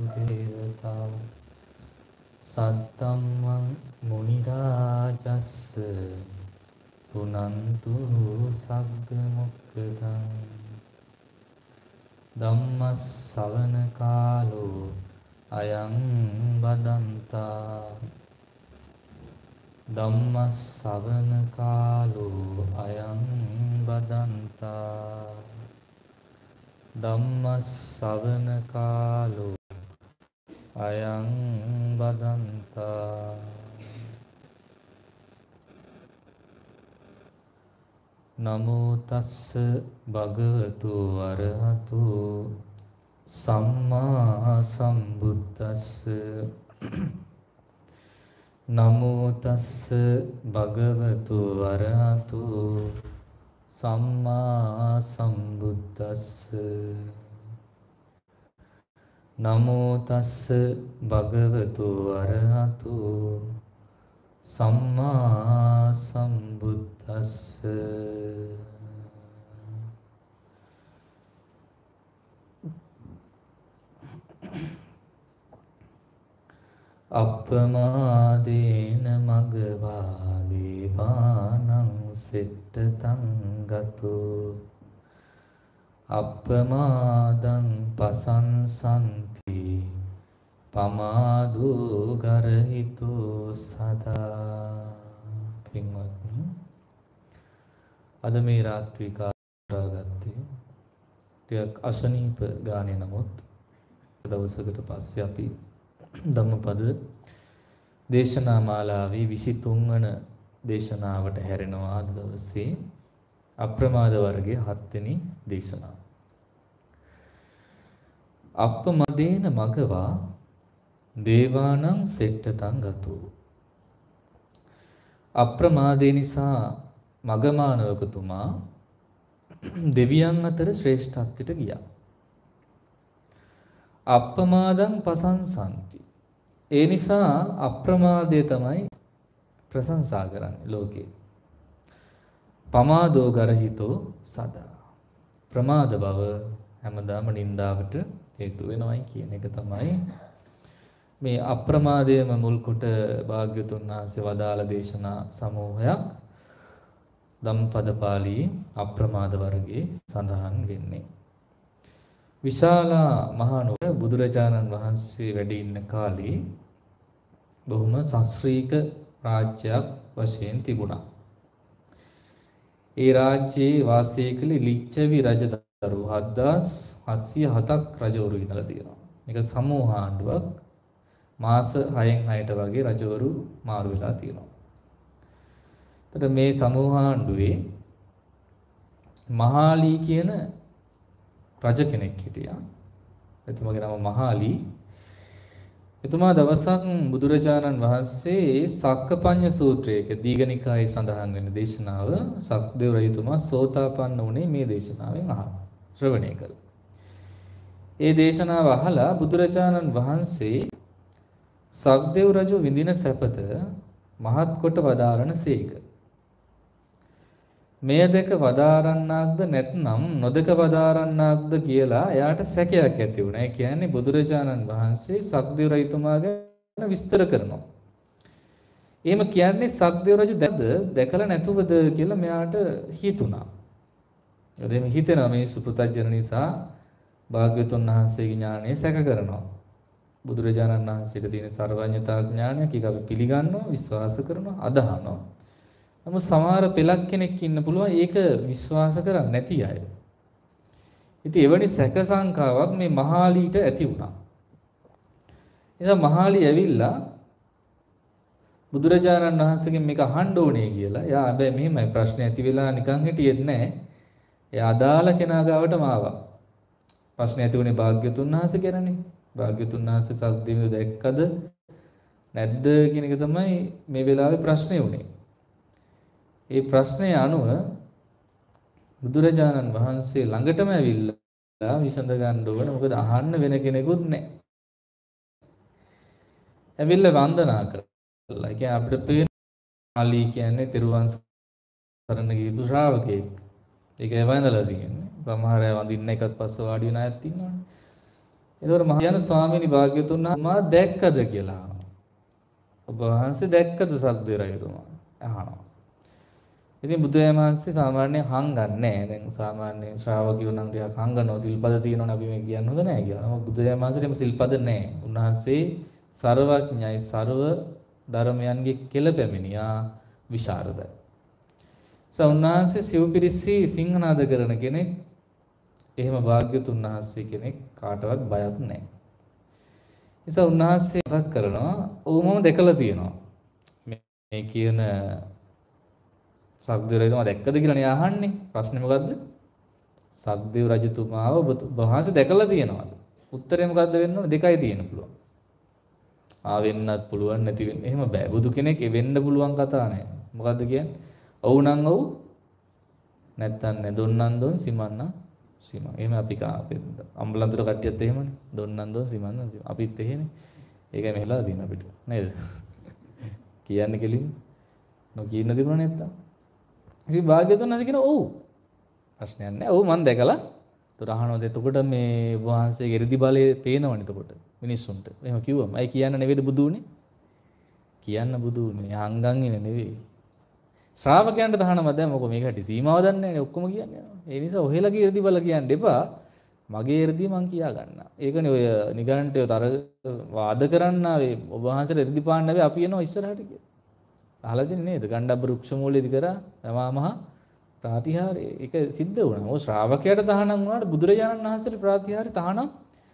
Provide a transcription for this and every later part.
පුඤ්ඤන්තු දේවතා සද්දම්මං මුනි රාජස්ස සුනන්තු සග්ග මොක්ඛදං ධම්මස් ශ්‍රවණ කාලෝ අයං බදන්තා ධම්මස් ශ්‍රවණ කාලෝ අයං බදන්තා ධම්මස් ශ්‍රවණ කාලෝ අයං බදන්තා නමෝ තස්ස භගවතු වරහතු සම්මා සම්බුද්දස්ස නමෝ තස්ස භගවතු වරහතු සම්මා සම්බුද්දස්ස නමෝ තස්ස භගවතු වරහතු සම්මා සම්බුද්දස්ස අප්පමාදේන මගවා දේවානං සිට්ඨතං ගතෝ අප්පමාදං පසංසන්ති පමාදෝ ගරහිතෝ සදා. පින්වත්නි, අද මේ රාත්‍රී කාලයගත්තේ ටිකක් අසනීප ගානේ, නමුත් දවසකට පස්සේ අපි ධම්මපද දේශනා මාලාවේ 23 වන දේශනාවට හැරෙනවා. අද දවසේ අප්‍රමාද වර්ගයේ 7 වෙනි දේශනාව. අප්පමදේන මගවා දේවානං සෙට්ඨතං ගතෝ. අප්‍රමාදේ නිසා මගමානවකතුමා දෙවියන් අතර ශ්‍රේෂ්ඨත්වයට ගියා. අප්පමාදං පසංසන්ති. ඒ නිසා අප්‍රමාදය තමයි ප්‍රශංසා කරන්නේ ලෝකේ. පමාදෝ ගරහිතෝ සදා. ප්‍රමාද බව හැමදාම නින්දාවට හේතු වෙනවයි කියන එක තමයි මේ අප්‍රමාදයම මුල් කොට භාග්‍යතුන් වහන්සේ වදාළ දේශනා සමූහයක් ධම්පද පාළියේ අප්‍රමාද වර්ගයේ සඳහන් වෙන්නේ. විශාලා මහනුවර බුදුරජාණන් වහන්සේ වැඩ ඉන්න කාලේ බොහොම ශාස්ත්‍රීය රාජ්‍යයක් වශයෙන් තිබුණා. ඒ රාජ්‍යයේ වාසය කළ ලිච්ඡවි රජදරු 7707ක් රජවරු ඉඳලා තියෙනවා. මේක සමූහ ආණ්ඩුවක්. මාස 6න් 6ට වගේ රජවරු මාරු වෙලා තියෙනවා. එතකොට මේ සමූහ ආණ්ඩුවේ මහාලී කියන රජ කෙනෙක් හිටියා. එතුමාගේ නම මහාලී. එතුමා දවසක් බුදුරජාණන් වහන්සේ සක්කපඤ්ඤ සූත්‍රයක දීඝනිකායේ සඳහන් වෙන දේශනාව සක්දේව රජතුමා සෝතාපන්න වුණේ මේ දේශනාවෙන් අහලා ශ්‍රවණය කළා. ඒ දේශනාව අහලා බුදුරජාණන් වහන්සේ සක්දේව රජු විඳින සැපත මහත් කොට වදාරන සේක. මෙය දෙක වදාරන්නාක්ද නැත්නම් නොදක වදාරන්නාක්ද කියලා එයාට සැකයක් ඇති වුණා. ඒ කියන්නේ බුදුරජාණන් වහන්සේ සක්දේව රජතුමා ගැන විස්තර කරනවා. එහෙම කියන්නේ සක්දේව රජු දැකලා නැතුවද කියලා මෙයාට හිතුණා. එතෙම හිතෙනවා මේ සුපෘතජන නිසා භාග්‍යවතුන් වහන්සේගේ ඥාණය සැක කරනවා. බුදුරජාණන් වහන්සේට තියෙන සර්වඥතා ඥානයක් ඒක අපි පිළිගන්නවා, විශ්වාස කරනවා, අදහනවා. නමුත් සමහර පෙළක් කෙනෙක් ඉන්න පුළුවන් ඒක විශ්වාස කරන්නේ නැති අය. ඉතින් එවැනි සැක සංකාවක් මේ මහාලීට ඇති වුණා. එනිසා මහාලී ඇවිල්ලා බුදුරජාණන් වහන්සේගෙන් මේක අහන්න ඕනේ කියලා. එයා හැබැයි මෙහෙමයි ප්‍රශ්නේ ඇති වෙලා නිකන් හිටියෙත් නැහැ. එයා අදාළ කෙනා ගාවටම ආවා. ප්‍රශ්නේ ඇති වුණේ භාග්‍යතුන් වහන්සේ ගැනනේ. භාග්‍යතුන් වහන්සේ සක්දේව දැක්කද නැද්ද කියන එක තමයි මේ වෙලාවේ ප්‍රශ්නේ උනේ. ඒ ප්‍රශ්නය අනුව බුදුරජාණන් වහන්සේ ළඟටම ඇවිල්ලා විසඳ ගන්න ඕන. මොකද අහන්න වෙන කෙනෙකුත් නැහැ. ඇවිල්ලා වන්දනා කළා. ඒ කියන්නේ අපිට පේන ආලී කියන්නේ තිරුවන් සරණ ගියපු ශ්‍රාවකෙක්. ඒකයි වන්දලා තියෙන්නේ. සමහර අය වඳින්න එකත් පස්ස වාඩි වෙන අයත් ඉන්නවනේ. ඒතකොට මහායාන ස්වාමීනි භාග්‍යතුන් මා දැක්කද කියලා. ඔබ වහන්සේ දැක්කද සක්දේ රජතුමා? අහනවා. ඉතින් බුදුරජාණන් වහන්සේ සාමාන්‍යයෙන් හංගන්නේ. දැන් සාමාන්‍යයෙන් ශ්‍රාවකයෝ නම් ටිකක් හංගනවා සිල්පද තියෙනවනේ අපි මේ කියන්න හොඳ නැහැ කියලා. නමුත් බුදුරජාණන් වහන්සේට සිල්පද නැහැ. උන්වහන්සේ සර්වඥයි සර්ව ධර්මයන්ගේ කෙලපැමිණියා විශාරදයි. උන්වහන්සේ සිව්පිරිස්සි සිංහනාද කරන කෙනෙක්. එහෙම භාග්‍යතුන් වහන්සේ කෙනෙක් කාටවත් බයක් නැහැ. නිසා උන්වහන්සේ මතක් කරනවා ඕමම දැකලා තියෙනවා. මේ කියන සක්දේව රජතුමා දැක්කද කියලා නේ අහන්නේ. ප්‍රශ්නේ මොකද්ද? සක්දේව රජතුමාව ඔබ වහන්සේ දැකලා තියෙනවද? උත්තරේ මොකද්ද වෙන්න ඕනේ? දෙකයි තියෙන්න පුළුවන්. වෙන්නත් පුළුවන් නැති වෙන්න. එහෙම බෑ. බුදු කෙනෙක් වෙන්න පුළුවන් කතා නෑ. මොකද්ද කියන්නේ? ඔව් නම් ඔව් නැත්තම් නෑ. දොන්නන් දොන් සිමන්න සිම. එහෙම අපි අම්බලන්තර කට්ටියත් එහෙමනේ. දොන්නන් දොන් සිමන්න සිම. අපිත් එහෙනේ. ඒකයි මෙහෙලා දින අපිට. නේද? කියන්නේ කෙලින් නොකියන්න තිබුණා නැත්තම්. ඉතින් භාග්‍යවතුන් නැති කියන ඔව්. ප්‍රශ්නයක් නෑ. ඔව් මම දැකලා. ඒතර අහනවාද එතකොට මේ වහන්සේගේ 이르දි බලය පේනවනේ එතකොට මිනිස්සුන්ට. එහෙම කිව්වම අය කියන්න නෙවෙයිද බුදු උනේ? කියන්න බුදු උනේ. අංගන් ඉන්නේ නෙවෙයි. ශ්‍රාවකයන්ට තහනම දැන් මොකෝ මේක හැටි සීමාව දන්නේ නැනේ ඔක්කොම කියන්නේ. ඒ නිසා ඔහෙලගේ 이르දි බල කියන්න එපා. මගේ 이르දි මං කියා ගන්නවා. ඒකනේ ඔය නිගණ්ඨය තර වාද කරන්න ආවේ ඔබ වහන්සේට 이르දි පාන්න නැවේ අපි එනවා ඉස්සරහට කියලා. අහලා දෙන්නේ නේද? ගණ්ඩබ්බ රුක්ෂ මූලයේදී කරා රමා මහ ප්‍රාතිහාරය. ඒක සිද්ධ වුණා. ඔය ශ්‍රාවකයාට තහනම් වුණාට බුදුරජාණන් වහන්සේට ප්‍රාතිහාරය තහනම්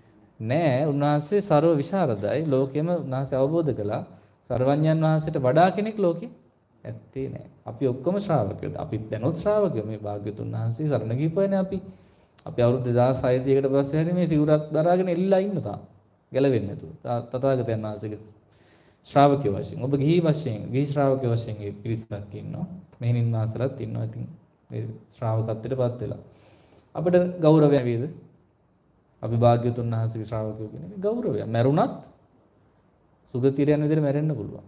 නෑ. උන්වහන්සේ ਸਰව විශාරදයි. ලෝකෙම උන්වහන්සේ අවබෝධ කළා. සර්වඥයන් වහන්සේට වඩා කෙනෙක් ලෝකේ ඇත්තේ නෑ. අපි ඔක්කොම ශ්‍රාවකයෝ. අපිත් දැනුත් ශ්‍රාවකයෝ. මේ භාග්‍යතුන් වහන්සේ සරණ ගිහපුවනේ අපි. අපි අවුරුදු 2600කට පස්සේ හරි මේ සිවුරක් දරාගෙන එල්ලලා ඉන්න තාම. ගැලවෙන්නේ නැතුව. තථාගතයන් වහන්සේගේ ශ්‍රාවකයෝ වශයෙන්. ඔබ ගිහි වශයෙන්, ගිහි ශ්‍රාවකයෝ වශයෙන් මේ පිරිසක් ඉන්නවා. මෙහෙණින් වහන්සේලාත් ඉන්නවා. ඉතින් මේ ශ්‍රාවකත්වයටපත් වෙලා. අපිට ගෞරවය වේද? අපි භාග්‍යවතුන් වහන්සේගේ ශ්‍රාවකයෝ කියන එක ගෞරවය. මැරුණත් සුගතියට යන විදිහට මැරෙන්න පුළුවන්.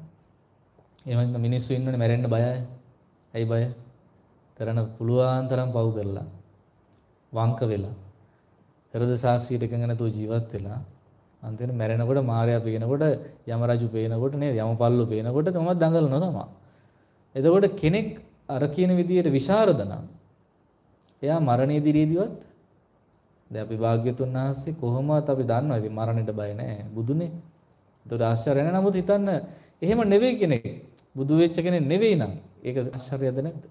එහෙම මිනිස්සු ඉන්නෝනේ මැරෙන්න බයයි. ඇයි බය? කරන්න පුළුවන් තරම් පව් කරලා වංක වෙලා හෘද සාක්ෂියට එකඟ නැතුව ජීවත් වෙලා අන්තිමට මැරෙනකොට මාර්යා පේනකොට යම රජු පේනකොට නේද යමපල්ලු පේනකොට තමයි දඟලනවා තමයි. එතකොට කෙනෙක් අර කියන විදියට විශාරද නම් එයා මරණයේ දිරීදිවත් දැන් අපි භාග්‍යතුන් වහන්සේ කොහොමවත් අපි දන්නවා ඉතින් මරණයට බය නැහැ බුදුනේ. ඒතකොට ආශ්චර්ය නැහැ. නමුත් හිතන්න එහෙම නෙවෙයි කෙනෙක් බුදු වෙච්ච කෙනෙක් නෙවෙයි නම් ඒක ආශ්චර්යද නැද්ද?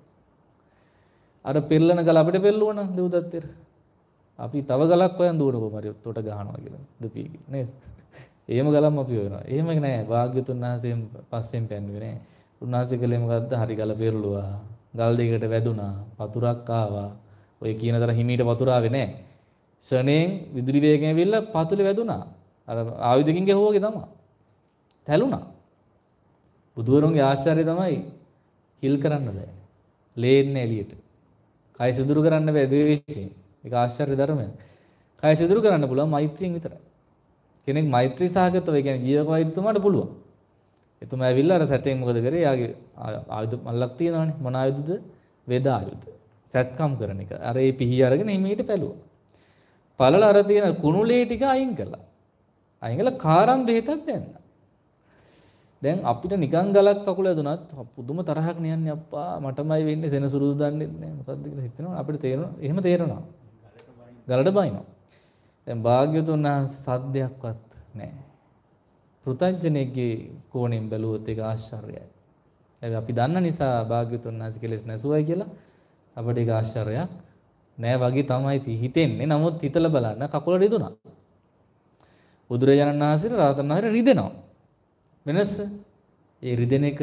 අර පෙරලන ගල අපිට පෙරලුවා නම් දෙව්දත්තෙර. අපි තව ගලක් හොයන් දුවනකො මරියොත් උඩ ගහනවා කියලා දුපී නේද? එහෙම ගලම් අපි හොයනවා. එහෙම නෑ භාග්‍යතුන් වහන්සේෙන් පස්සෙන් පැන්නුවේ නෑ. උන්වහන්සේ කලේ මොකද්ද? හරි ගල පෙරළුවා. ගල් දෙකකට වැදුනා. වතුරක් ආවා. ඔය කියන තරම් හිමීට වතුර ආවේ නෑ. ශරණයෙන් විදුලි වේගයෙන් ඇවිල්ලා පතුලේ වැදුනා. අර ආයුධකින් ගැහුවා වගේ තමයි. තැළුණා. බුදුවරුන්ගේ ආශ්චර්යය තමයි හිල් කරන්න බෑ. ලේන්නේ එළියට. කය සිදුරු කරන්න බෑ ද්වේෂයෙන්. ඒක ආශ්චර්ය ධර්මයක්. කය සිදුරු කරන්න පුළුවන් මෛත්‍රියෙන් විතරයි. කෙනෙක් මෛත්‍රී සහගතව ඒ කියන්නේ ජීවක වෛද්‍යතුමාට පුළුවන්. එතුමා ඇවිල්ලා අර සැතෙන් මොකද කරේ? යාගේ ආයුධ මල්ලක් තියෙනවනේ. මොන ආයුධද? වේද ආයුධ. සත්කම් කරන එක. අර ඒ පිහි අරගෙන හිමීට පැලුවා. පළල අර තියෙන කුණුලේ ටික අයින් කළා. අයින් කළා කාරම් බෙහෙතක් දැම්මා. දැන් අපිට නිකන් ගලක් කකුල ඇදුනත් පුදුම තරහක් නියන්නේ අප්පා මටමයි වෙන්නේ සෙනසුරුදු දන්නේ නැහැ මොකද්ද කියලා හිතෙනවා අපිට තේරෙනවා එහෙම තේරෙනවා ගලට බයිනවා දැන් භාග්‍යවතුන් වහන්සේ සද්දයක්වත් නැහැ පෘථග්ජනෙක්ගේ කෝණයෙන් බැලුවොත් ඒක ආශ්චර්යයි හැබැයි අපි දන්න නිසා භාග්‍යවතුන් වහන්සේ කෙලෙස් නැසුවයි කියලා අපිට ඒක ආශ්චර්යයක් නෑ වගේ තමයි හිතෙන්නේ නමුත් හිතලා බලන්න කකුල රිදුනා බුදුරජාණන් වහන්සේට රාතන් වහන්සේ රිදෙනවා වෙනස ඒ රිදෙන එක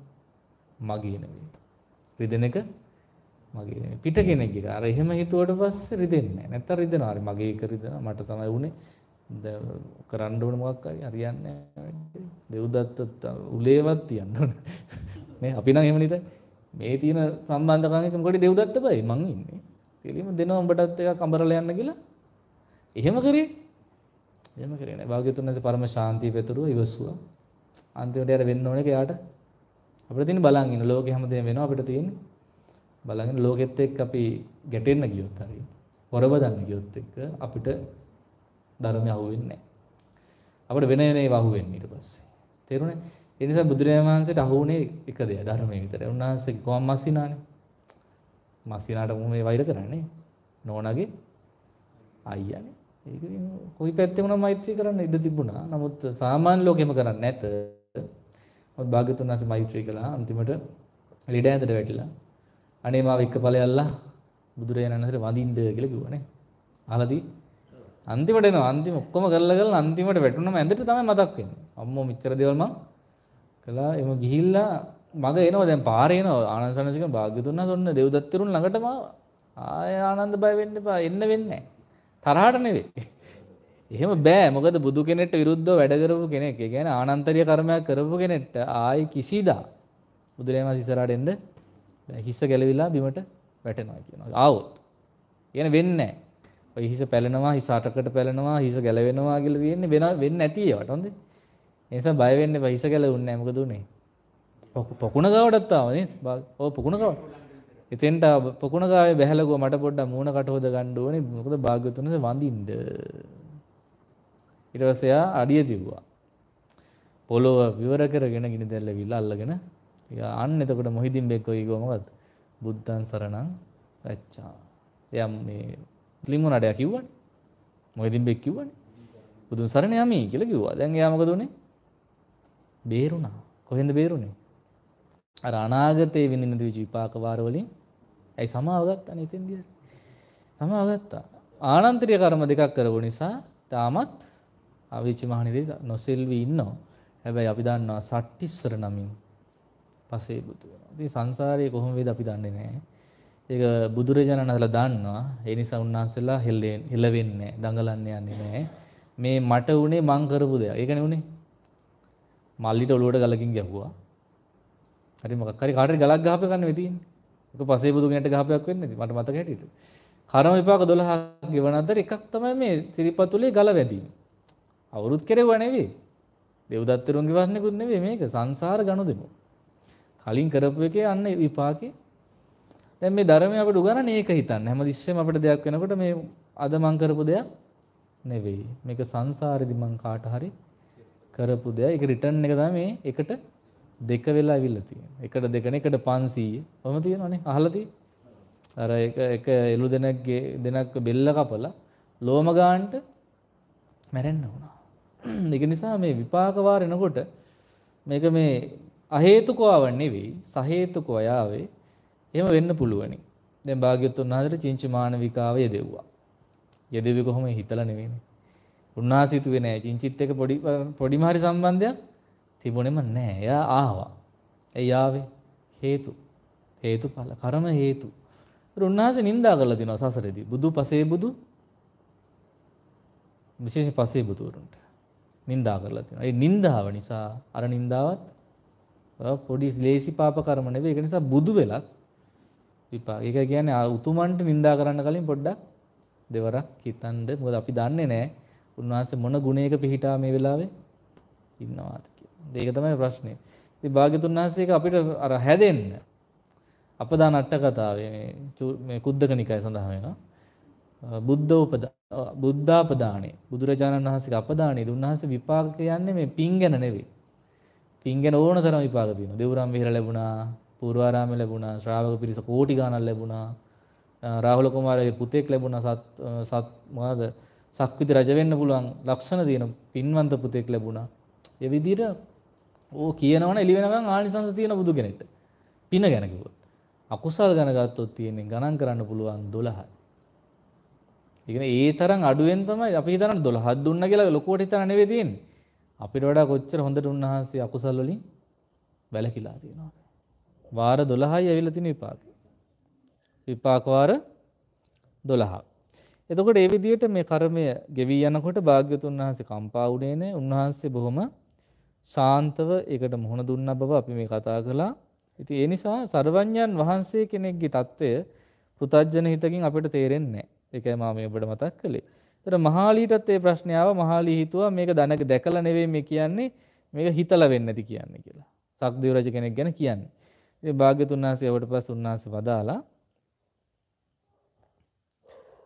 මගේ නෙවෙයි. රිදෙන එක මගේ නෙවෙයි. පිට කෙනෙක් එක. අර එහෙම හිතුවට පස්සේ රිදෙන්නේ නැහැ. නැත්තම් රිදෙනවා. හරි මගේ එක රිදෙනවා. මට තමයි උනේ. කරන්න ඕන මොකක් හරි හරියන්නේ නැහැ. දෙව්දත්ත උලේවත් තියන්න ඕන. නේ අපි නම් එහෙම නේද? මේ තියෙන සම්බන්ධකම් එක මොකටද දෙව්දත්ත බයි මං ඉන්නේ. තෙලියම දෙනවා උඹටත් එකක් අඹරලා යන්න කියලා. එහෙම කරේ. එහෙම කරේ නෑ. භාග්‍යතුන් වහන්සේ පරම ශාන්තිය පෙතුරුව ඉවසුවා. අන්තිමට යාර වෙන්න ඕනේ කයාට අපිට තියෙන බලන් ඉන්න ලෝකෙ හැමදේම වෙනවා අපිට තියෙන්නේ බලන් ඉන්න ලෝකෙත් එක්ක අපි ගැටෙන්න ගියොත් හරි හොරබදන්න ගියොත් එක්ක අපිට ධර්මය අහුවෙන්නේ නැහැ. අපිට වෙන වෙනේව අහුවෙන්නේ ඊට පස්සේ. තේරුණේ? ඒ නිසා බුදුරජාණන් වහන්සේට අහුුනේ එක දෙයක් ධර්මයේ විතරයි. උන්වහන්සේ කොහොම මස්සිනානේ. මස්සිනාට මේ වෛර කරන්නේ නෝනාගේ අයියානේ. ඒක කොයි පැත්තේ වුණා මෛත්‍රී කරන්න ඉඩ තිබුණා. නමුත් සාමාන්‍ය ලෝකෙම කරන්නේ නැත. මොකද භාග්‍යවතුන් වහන්සේ මෛත්‍රී කළා. අන්තිමට ලෙඩ ඇඳට වැටිලා. අනේ මාව එක්ක ඵලයල්ලා බුදුරජාණන් වහන්සේට වඳින්න කියලා කිව්වනේ. අහලාදී අන්තිමට එනවා. අන්තිම ඔක්කොම කරලා අන්තිමට වැටුනම ඇඳට තමයි මතක් වෙන්නේ. අම්මෝ මෙච්චර දේවල් මං කළා. එම ගිහිල්ලා මග එනවා දැන් පාරේ එනවා. ආනන්ද සනසික භාග්‍යවතුන් වහන්සේ ඔන්න දෙව්දත්තරුන් ළඟටම ආය ආනන්ද බය වෙන්න එපා. එන්න වෙන්නේ නැහැ. තරහට නෙවෙයි. එහෙම බෑ. මොකද බුදු කෙනෙක්ට විරුද්ධව වැඩ කරපු කෙනෙක්. ඒ කියන්නේ ආනන්තරීය කර්මයක් කරපු කෙනෙක්ට ආයි කිසිදා බුදුරජාණන් වහන්සේ ඉස්සරහට එන්න හිස ගැලවිලා බිමට වැටෙනවා කියනවා. ආවොත්. කියන්නේ වෙන්නේ නැහැ. ඔය හිස පැලෙනවා, හිස අටකට පැලෙනවා, හිස ගැලවෙනවා කියලා තියෙන්නේ වෙන්නේ නැති ඒවට. හොඳේ. ඒ නිසා බය වෙන්න එපා. හිස ගැලවුන්නේ නැහැ. මොකද උනේ? පොකුණ ගාවටත් ආව නේ. ඔව් පොකුණ ගාව. එතෙන්ට පොකුණ ගාවේ බැහැලකුව මට පොඩ්ඩක් මූණ කට හොද ගන්න ඕනේ. මොකද භාග්‍යවතුන් වහන්සේ වඳින්න. ඊට පස්සේ ආ අඩිය තිබ්බා. පොළොව විවර කරගෙන ගිනි දැල්ලවිලා අල්ලගෙන අන්න එතකොට මොහිදින් බෙක්කෝ ඊගෝ මොකද්ද? බුද්ධං සරණං ගච්ඡා. එයා මේ ලිමුණඩයා කිව්වනේ. මොහිදින් බෙක් කිව්වනේ. බුදුන් සරණ යමි කියලා කිව්වා. දැන් එයා මොකද උනේ? බේරුණා. කොහෙන්ද බේරුනේ? අර අනාගතේ විඳින විපාක වාර වලින් ඇයි සමාව ගත්තානේ එතෙන්දී. සමාව ගත්තා. ආනන්තරීය කර්ම දෙකක් කරපු නිසා තාමත් අවීචි මහණිරේ නොසෙල්වි ඉන්නවා. හැබැයි අපි දන්නවා සට්ටිස්සර නමින් පසේ බුදු වෙනවා. ඉතින් සංසාරයේ කොහොම වේද අපි දන්නේ නැහැ. ඒක බුදුරජාණන් වහන්සේලා දන්නවා. ඒ නිසා උන්වහන්සේලා හෙල්ලෙන්නේ දඟලන්නේ යන්නේ නැහැ. මේ මට උනේ මං කරපු දෙයක්. ඒකනේ උනේ. මල්ලිට ඔලුවට ගලකින් ගැහුවා. හරි මොකක් හරි කාටරි ගලක් ගහපේ ගන්න වෙ තියෙන්නේ. ඒක පසේ බුදු කෙනෙක්ට ගහපයක් වෙන්නේ නැති. මට මතක හැටියට. කර්ම විපාක 12ක් ගෙවන අතර එකක් තමයි මේ සිරිපතුලේ ගල වැදීම. අවුරුදු කෙරෙව්වා නෙවෙයි. දෙව්දත්තරුන්ගේ වස්නෙකුත් නෙවෙයි මේක. සංසාර ගනුදෙනු. කලින් කරපු එකේ අන්න විපාකේ. දැන් මේ ධර්මය අපිට උගන්වන්නේ ඒක හිතන්න. හැමතිස්සෙම අපිට දෙයක් වෙනකොට මේ අද මං කරපු දෙයක් නෙවෙයි. මේක සංසාරෙදි මං කාට හරි කරපු දෙයක්. ඒක රිටර්න් එක තමයි මේ එකට දෙක වෙලා අවිල්ල තියෙන්නේ. එකට දෙකනේ එකට 500. කොහොම තියෙනවනේ අහලා තියෙන්නේ. අර එක එළු දෙනක් බෙල්ල කපලා ලෝම ගානට මැරෙන්න වුණා. ඒක නිසා මේ විපාක වාර එනකොට මේක මේ අහේතුකව නෙවෙයි සහේතුකව යාවේ. එහෙම වෙන්න පුළුවනි. දැන් භාග්‍යවතුන් වහන්සේට චින්ච මානවිකාව යෙදෙව්වා. යෙදෙවි කොහොම හිතලා නෙවෙයිනේ. උන්වහන්සේ හිතුවේ නෑ චින්චිත් එක පොඩිම හරි සම්බන්ධයක් තිබුණෙම නෑ. එයා ආවා. ඒ ආවේ හේතුඵල කර්ම හේතු. උන්වහන්සේ නින්දා කරලා තිනවා සසරේදී. බුදු පසේ බුදු විශේෂ පසේ බුදුරුන්ට නින්දා කරලා තිනවා. ඒ නින්දාව නිසා අර නින්දාවත් පොඩි ලේසි පාප කර්ම නෙවෙයි. ඒක නිසා බුදු වෙලත් විපාක. ඒක කියන්නේ උතුමන්ට නින්දා කරන්න කලින් පොඩ්ඩක් දෙවරක් හිතන්න. මොකද අපි දන්නේ නැහැ උන්වහන්සේ මොන ගුණයක පිහිටා මේ වෙලාවේ ඉන්නවාද කියලා. ඒක තමයි ප්‍රශ්නේ. ඉතින් භාග්‍යතුන් වහන්සේ ඒක අපිට අර හැදෙන්න අපදාන අට කතාවේ මේ කුද්දක නිකාය සඳහන් වෙනවා. බුද්ධාපදානේ බුදුරජාණන් වහන්සේගේ අපදානේ උන්වහන්සේ විපාක කියන්නේ මේ පින් ගැන නෙවෙයි. පින් ගැන ඕන තරම් විපාක තියෙනවා. දෙවුරම් විහෙර ලැබුණා, පූර්වාරාම ලැබුණා, ශ්‍රාවක පිරිස කෝටි ගණන් ලැබුණා. රාහුල කුමාරගේ පුතෙක් ලැබුණා. මොනවාද? සක්විති රජ වෙන්න පුළුවන් ලක්ෂණ තියෙන පින්වන්ත පුතෙක් ලැබුණා. ඒ විදිහට ඕ කියනවනේ එළි වෙනකන් ආනිසංස තියෙන බුදු කෙනෙක්ට. පින ගැන කිව්වොත්. අකුසල් ගැන ගත්තොත් තියෙන්නේ ගණන් කරන්න පුළුවන් 12යි. ඒ කියන්නේ ඒ තරම් අඩුවෙන් තමයි අපි හිතන්නේ 12ක් දුන්නා කියලා ලොකුවට හිතන නෙවෙයි තියෙන්නේ. අපිට වඩා කොච්චර හොඳට උන්වහන්සේ අකුසල් වලින් වැළකීලා තියෙනවද? වාර 12යි ඇවිල්ලා තියෙන විපාක. විපාක වාර 12ක්. එතකොට මේ විදිහට මේ කර්මය ගෙවි යනකොට භාග්‍යවතුන් වහන්සේ කම්පා වුණේ නැහැ. උන්වහන්සේ බොහොම ශාන්තව ඒකට මුහුණ දුන්න බව අපි මේ කතා කළා. ඉතින් ඒ නිසා සර්වඥයන් වහන්සේ කෙනෙක්ගේ తত্ত্বය පෘථජන හිතකින් අපිට තේරෙන්නේ නැහැ. ඒකයි මම මේ ඔබට මතක් කළේ. ඒතර මහාලීටත් මේ ප්‍රශ්නේ ආවා. මහාලී හිතුවා මේක දැකලා නෙවෙයි මේ කියන්නේ මේක හිතලා වෙන්නේ නැති කියන්නේ කියලා. සක්දේව රජ කෙනෙක් ගැන කියන්නේ. ඉතින් භාග්‍යතුන් වහන්සේ වට පස්සේ උන්වහන්සේ වදාලා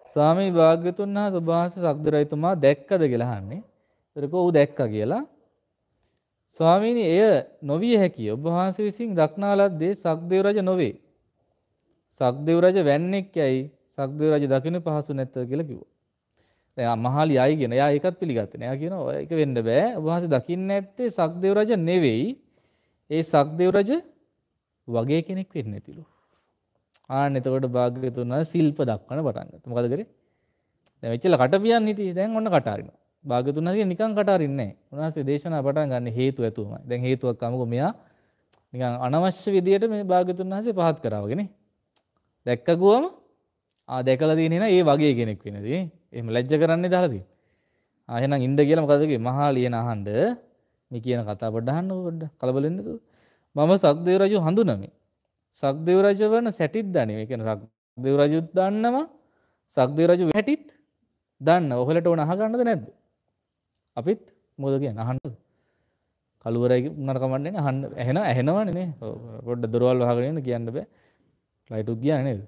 ස්වාමී භාග්‍යතුන් වහන්සේ ඔබ වහන්සේ සක්දිරජතුමා දැක්කද කියලා අහන්නේ. ඒතර කො ඌ දැක්කා කියලා. ස්වාමීනි එය නොවිය හැකිය. ඔබ වහන්සේ විසින් දක්නා ලද්දේ සක්දේව රජ නොවේ. සක්දේව රජ වැන්නෙක් යයි සක්දේව රජ දකින්න පහසු නැත කියලා කිව්වා. දැන් මහාලි ආයි කියන. එයා ඒකත් පිළිගත්තේ නෑ. එයා කියනවා ඒක වෙන්න බෑ. ඔබ වහන්සේ දකින්නේ නැත්තේ සක්දේව රජ නෙවෙයි. ඒ සක්දේව රජ වගේ කෙනෙක් වෙන්නේ නැතිලු. ආන්න එතකොට භාග්‍යවතුන් වහන්සේ ශිල්ප දක්වන පටන් ගත්තා. මොකද කරේ? දැන් මෙච්චර කට පියන් හිටියේ. දැන් ඔන්න කට අරිනවා. භාග්‍යවතුන් වහන්සේ නිකන් කට අරින්නේ නැහැ. උන්වහන්සේ දේශනා පටන් ගන්න හේතු ඇතුවමයි. දැන් හේතුවක් අමුකෝ මෙයා නිකන් අනවශ්‍ය විදියට මේ භාග්‍යවතුන් වහන්සේ පහත් කරවගෙන දැක්ක ගුවම දැකලා තියෙන නේ ඒ වගේ කෙනෙක් වෙනදී. එහෙම ලැජ්ජ කරන්නේ දාලා තියෙන්නේ. එහෙනම් ඉන්න කියලා මොකද කිව්වේ? මහා ලියන අහන්න මේ කියන කතාව පොඩ්ඩ අහන්නකො පොඩ්ඩ. කලබල වෙන්නේ නැතුව. මම සක්දේව රජු හඳුනමි. සක්දේව රජ වන සැටිත් දන්නේ. ඒ කියන්නේ සක්දේව රජුත් දන්නවා. සක්දේව රජු හැටිත් දන්නවා. ඔයගලට ඕන අහගන්නද නැද්ද? අපිත් මොකද කියන්නේ අහන්නද? කලුවරයි උනර කමන්නේ නේ අහන්න ඇහෙනවනේ නේ. පොඩ්ඩ දොරවල් වහගෙන ඉන්න කියන්න බෑ. ෆ්ලයිට් උක් ගියානේ නේද?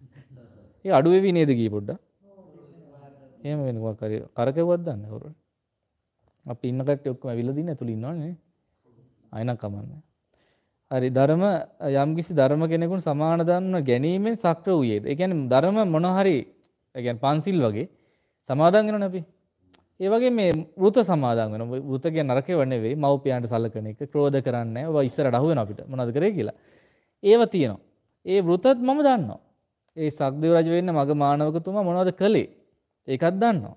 ඒ අඩු වෙවි නේද ගියේ පොඩ්ඩක්? එහෙම වෙන මොකක් හරි කරකෙව්වක් දාන්න කවුරුන්. අපි ඉන්න කට්ටිය ඔක්කොම ඇවිල්ලා දින්නේ ඇතුළේ ඉන්නවනේ නේ. අයනම් කමන්නේ. හරි ධර්ම යම්කිසි ධර්ම කෙනෙකුන් සමාන දන්න ගැනීමෙන් සක්‍ර වූයේද? ඒ කියන්නේ ධර්ම මොන හරි ඒ කියන්නේ පන්සිල් වගේ සමාදන් වෙනවනේ අපි. ඒ වගේ මේ වෘත සමාදන් වෙනවා. වෘත කියන්නේ නරකේව නෙවෙයි. මව්පියන්ට සලකන එක, ක්‍රෝධ කරන්නේ නැහැ. ඔය ඉස්සරහට අහු වෙනවා අපිට. මොනවද කරේ කියලා. ඒව තියෙනවා. ඒ වෘතත් මම දන්නවා. ඒ සක්දේව රජ වෙන්න මග මානවකතුමා මොනවද කළේ? ඒකත් දන්නවා.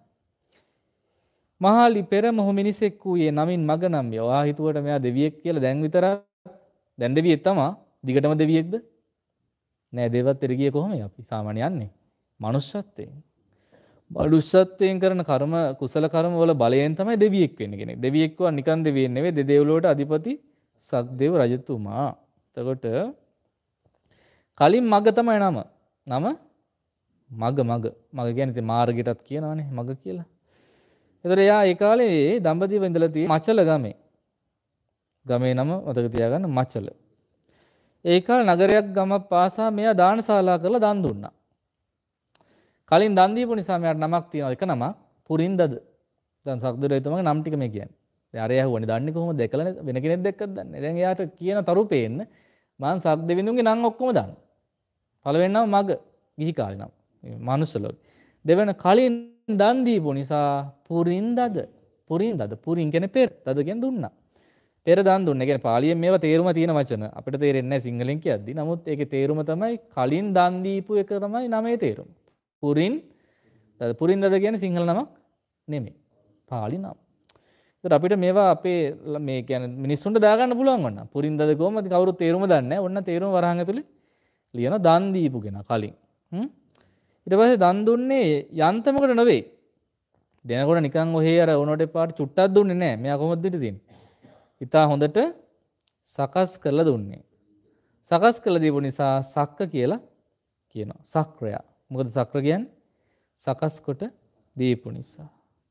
මහාලි පෙර මොහු මිනිසෙක් වූයේ නමින් මග නම්ය. ඔයා හිතුවට මෙයා දෙවියෙක් කියලා දැන් විතරක් දැන් දෙවියෙක් තමයි. දිගටම දෙවියෙක්ද? නෑ දේවත් එරගියේ කොහොමද අපි සාමාන්‍ය යන්නේ? මනුෂ්‍යත්වයෙන්. මනුෂ්‍යත්වයෙන් කරන කර්ම කුසල කර්ම වල බලයෙන් තමයි දෙවියෙක් වෙන්නේ කෙනෙක්. දෙවියෙක් වුණා නිකන් දෙවියෙක් නෙවෙයි දෙදෙව්ලොවට අධිපති සක්දේව රජතුමා. එතකොට කලින් මග තමයි නම. නම මග කියන්නේ ඉතින් මාර්ගයටත් කියනවනේ මග කියලා. ඒතර එයා ඒ කාලේ දඹදිව ඉඳලා තියෙන මචල ගමේ. ගමේ නම මතක තියාගන්න මචල. ඒ කාලේ නගරයක් ගමක් පාසා මෙයා දානශාලා කරලා දන් දුන්නා. කලින් දන් දීපු නිසා මෙයාට නමක් තියෙනවා. එක නමක් පුරින්දද. දැන් සක්දේවතුමාගේ නම් ටික මේ කියන්නේ. දැන් අරයා ඇහුවනේ දන්නේ කොහොමද දැකලා වෙන කෙනෙක් දැක්කද දන්නේ. දැන් එයාට කියන තරු පේන්න මං සක්දෙවිඳුන්ගේ නම් ඔක්කොම දන්නවා. පළවෙනි නම මග ගිහි කාලේ නම්. මනුස්ස ලෝකේ. දෙවන කලින් දන් දීපු නිසා පුරින්දද. පුරින් කියන්නේ පෙර. දද කියන්නේ දුන්නා. පෙර දන් දුන්නේ. කියන්නේ පාලියෙන් මේවා තේරුම තියෙන වචන. අපිට තේරෙන්නේ නැහැ සිංහලෙන් කියද්දි. නමුත් ඒකේ තේරුම තමයි කලින් දන් දීපු එක තමයි නමේ තේරුම. පුරින්දද කියන්නේ සිංහල නමක් නෙමෙයි. පාලි නම. ඒත් අපිට මේවා අපේ මේ කියන්නේ මිනිස්සුන්ට දාගන්න පුළුවන් වුණා. පුරින්දද කොහොමද කවුරුත් තේරුම දන්නේ නැහැ. ඔන්න තේරුම වරහන් ඇතුලේ ලියන දන් දීපු කෙනා කලින්. ඊට පස්සේ දන් දුන්නේ යන්තමකට නෙවෙයි. දෙනකොට නිකන් ඔහේ අර උනෝට පාට චුට්ටක් දුන්නේ නැහැ. මෙයා කොහොමද දෙන්න තියෙන්නේ? ඉතා හොඳට සකස් කරලා දුන්නේ. සකස් කරලා දීපු නිසා සක්ක කියලා කියනවා. සක්‍රයා. මොකද සක්‍ර කියන්නේ? සකස් කොට දීපු නිසා.